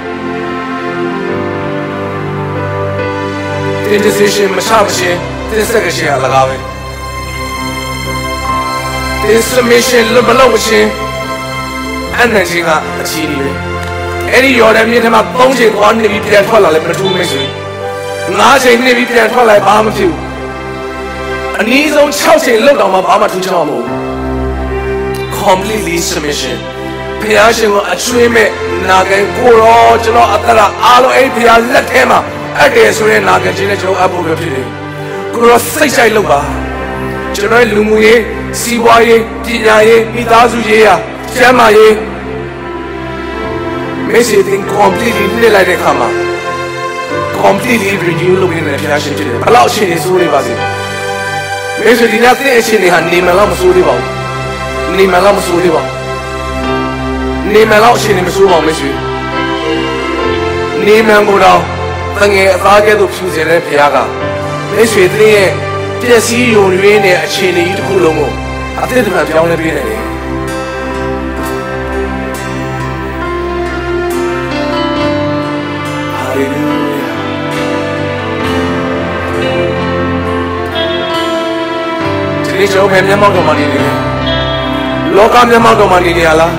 ဒီ decision မချမချင်းဒီစက်ကရှင်းအလကားပဲဒီ submission လို့မလုပ်မချင်းအနန္ချင်းကအချီးကြီးပဲအဲ့ဒီယော်ဒန်မြစ်ထဲမှာသုံးချိန်သွားနေပြီးပြန်ထွက်လာလဲမထူးမိတ်ဆွေငါးချိန်နေပြီးပြန်ထွက်လာဘာမှမဖြစ်ဘူးအနည်းဆုံး၆ချိန်လောက်တောင်မှဘာမှထူးခြားမှာမဟုတ်ဘူး completely submission ဘုရားရှင်ကအချွေးမဲ့နာခံကိုတော့ကျွန်တော်အသက်တာအားလုံးအဲ့ဘုရားလက်ထဲမှာအတည်ဆိုတဲ့နာခံခြင်းနဲ့ကျွန်တော်အဖို့ပဲဖြစ်တယ်ကိုတော့စိတ်ဆိုင်လုပ်ပါကျွန်တော်လူမှုရေးစီးပွားရေးပညာရေးမိသားစုရေးရာကျန်းမာရေးမရှိတဲ့ completely နဲ့လိုက်တဲ့ခါမှာ completely renew လုပ်နေတဲ့ဖျားရှင်ဖြစ်တယ်ဘလောက်အချိန်ဆိုးနေပါစေမရှိဒီနေ့တဲ့အချိန်တွေဟာနေမလောက်မဆိုးသေးပါဘူးနေမလောက်မဆိုးသေးပါဘူးနေမလောက်အချိန်တွေမဆိုးပါဘူးမရှိနေမန်ကိုတော့တငယ်အသားကဲ့သို့ဖြူစင်တဲ့ဖျားကမရှိတဲ့ရဲ့ပျက်စီးယုံရွေးတဲ့အခြေအနေကြီးတစ်ခုလုံးကိုအသက်တမန်ပြောင်းလဲပေးနေတယ်ဒီကျွန်တော်ဘယ်မျက်မှောက်တော်မှာနေနေလဲလောကမျက်မှောက်တော်မှာနေနေရလား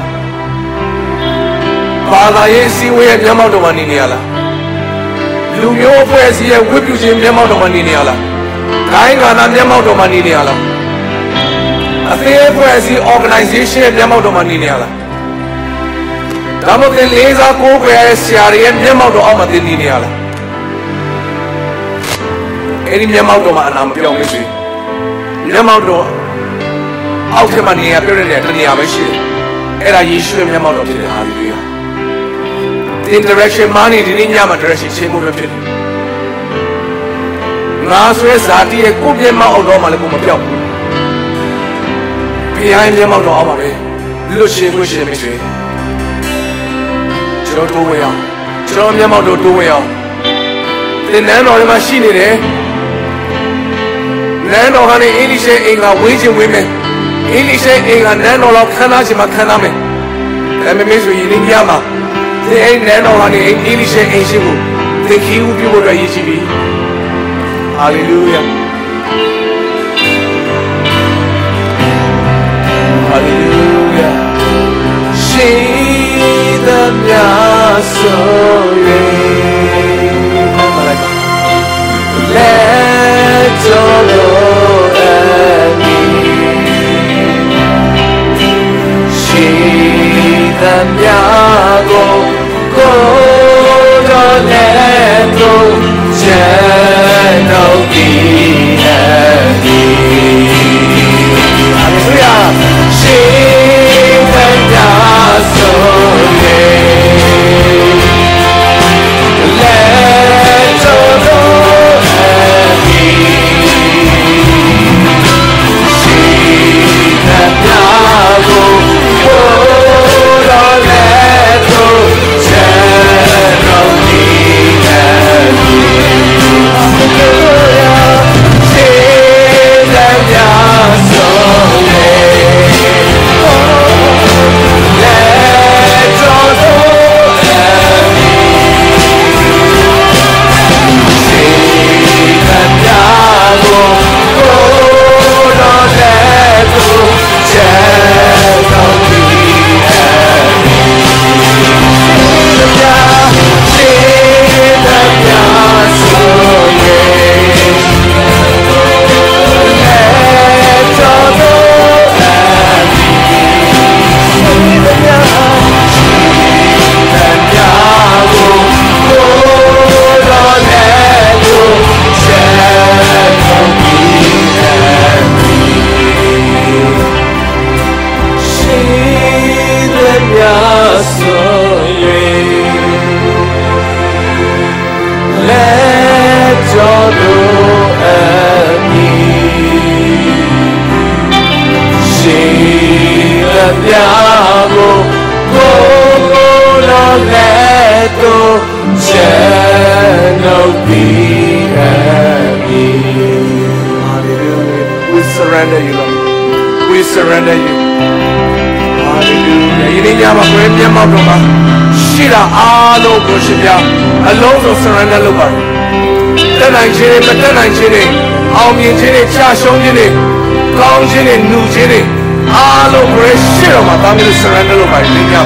ဘာသာရေးစီဝေးရဲ့မျက်မှောက်တော်မှာနေနေရလားလူမျိုးအဖွဲ့အစည်းရဲ့ဝိပုခြင်းမျက်မှောက်တော်မှာနေနေရလားဂိုင်းကာနာမျက်မှောက်တော်မှာနေနေရလားအသေးအဖွဲ့အစည်း organization ရဲ့မျက်မှောက်တော်မှာနေနေရလားဒါမှမဟုတ်လေးစားကိုးကွယ်ရဲ့ဆရာတွေရဲ့မျက်မှောက်တော်အောက်မှာနေနေရလားအဲ့ဒီမျက်မှောက်တော်မှာအနာမပြောင်းဘူးဆိုမျက်မှောက်တော်အောက်ထက်မှာနေရပြည့်တဲ့တနေရာပဲရှိတယ်အဲ့ဒါယေရှုရဲ့မျက်မှောက်တော်ဖြစ်တယ်ဟာလေလုယာ in direction money didn't yama direction she moved up. Nasre Sati a Kubiama or Romalacum. Behind them out of me, Lucian Bushy between. Joe do well, Joe Yamato do well. The name of the machine there. Nano honey, English in a waging women. English in a nano of Kanajima Kaname. Let me miss you in Yama. They ain't nano honey in English in Shibu. The key will be what I used to be. Hallelujah. Hallelujah. She the Yasoye. Let your Lord and me. She the Yago go to let go. Hallelujah. She went down so let your Lord and me. She went down go let go. Surrender you, Lord. We surrender you. Hallelujah. You need to have a great name of God. Shira alo goshibya. Alone to surrender, Lord. Then I chile, but then I chile. I'll be chile, chashon chile, gong chile, new chile. Alo great shira, my family surrender, Lord.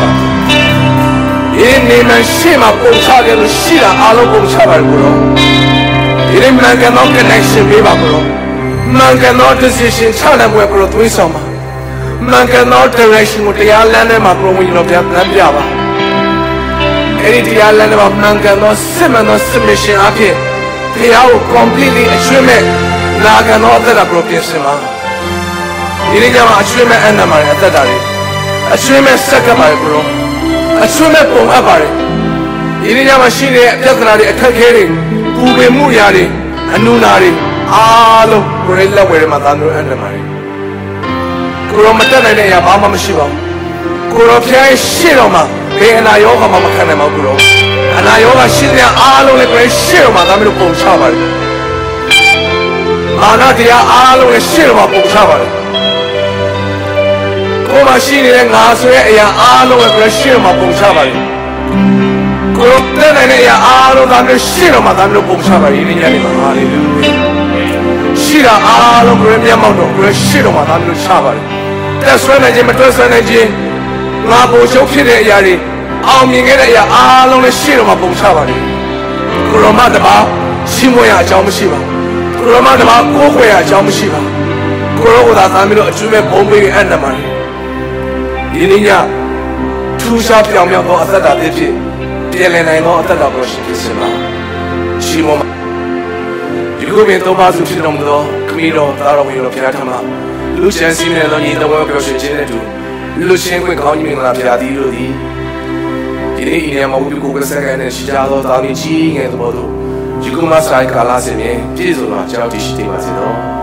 In name and shima, Pochaga, Shira, alo Pochaga, Guru. You didn't make no connection, Viva Guru. Man cannot decision, China will grow to some. Man cannot direction with the island of growing of the Java. Any the island of man cannot similar submission up here. They are completely a swimmer. Naga not that appropriate sima. You didn't have a swimmer and a man at the day. A swimmer second by bro. A swimmer from Abari. You didn't have a machine at Jakarari, a Kakari, Ube Muyari, a Nunari. Alo gorilla where Madano and the Mari. Kuromatana ya Mama Shiva. Kuropia Shiroma, being a yoga Mama Kanama Guru. And I yoga Shinia Alo le Shiroma, Damino Chavar. Manatia Alo le Shiroma Chavar. Koma Shini and Nasre ya Alo le Shiroma Chavar. Kuropana ya Alo Damino Shiroma, Damino Chavar in Yanima. Hallelujah. Shira alo gremia mono gre shiro ma tamlo chabar. That's when I jam to san ji. Ma bo chou phit de ya ri. Aung myin ge de ya alo le shiro ma pong cha ba ni. Kuro ma ta ba shi mo ya a chaung ma shi ba. Kuro ma ta ba ko khwe ya a chaung ma shi ba. Kuro ko da san mi lo a chu me bong pai an na ma ni. Di ni nya thu sha pyaung myaung do a tat da thit phit. Pyan lin nain do a tat da ko shi phit sin ba. Shi mo You may know about the film, though, Camino, Taro, Piatama, Lucian Simon, the work of Chin, Lucian, we call him La Piati, နေ့ဤနေရာမှာဝိပုကိုယ်စက္ကန့်နဲ့ရှိကြသောတောင်းကြီးငယ်သဘောတို့ဒီကုမဆိုင်ကာလာစင်မြေပြည့်စုံစွာကြောက်တည်ရှိနေပါစေတော့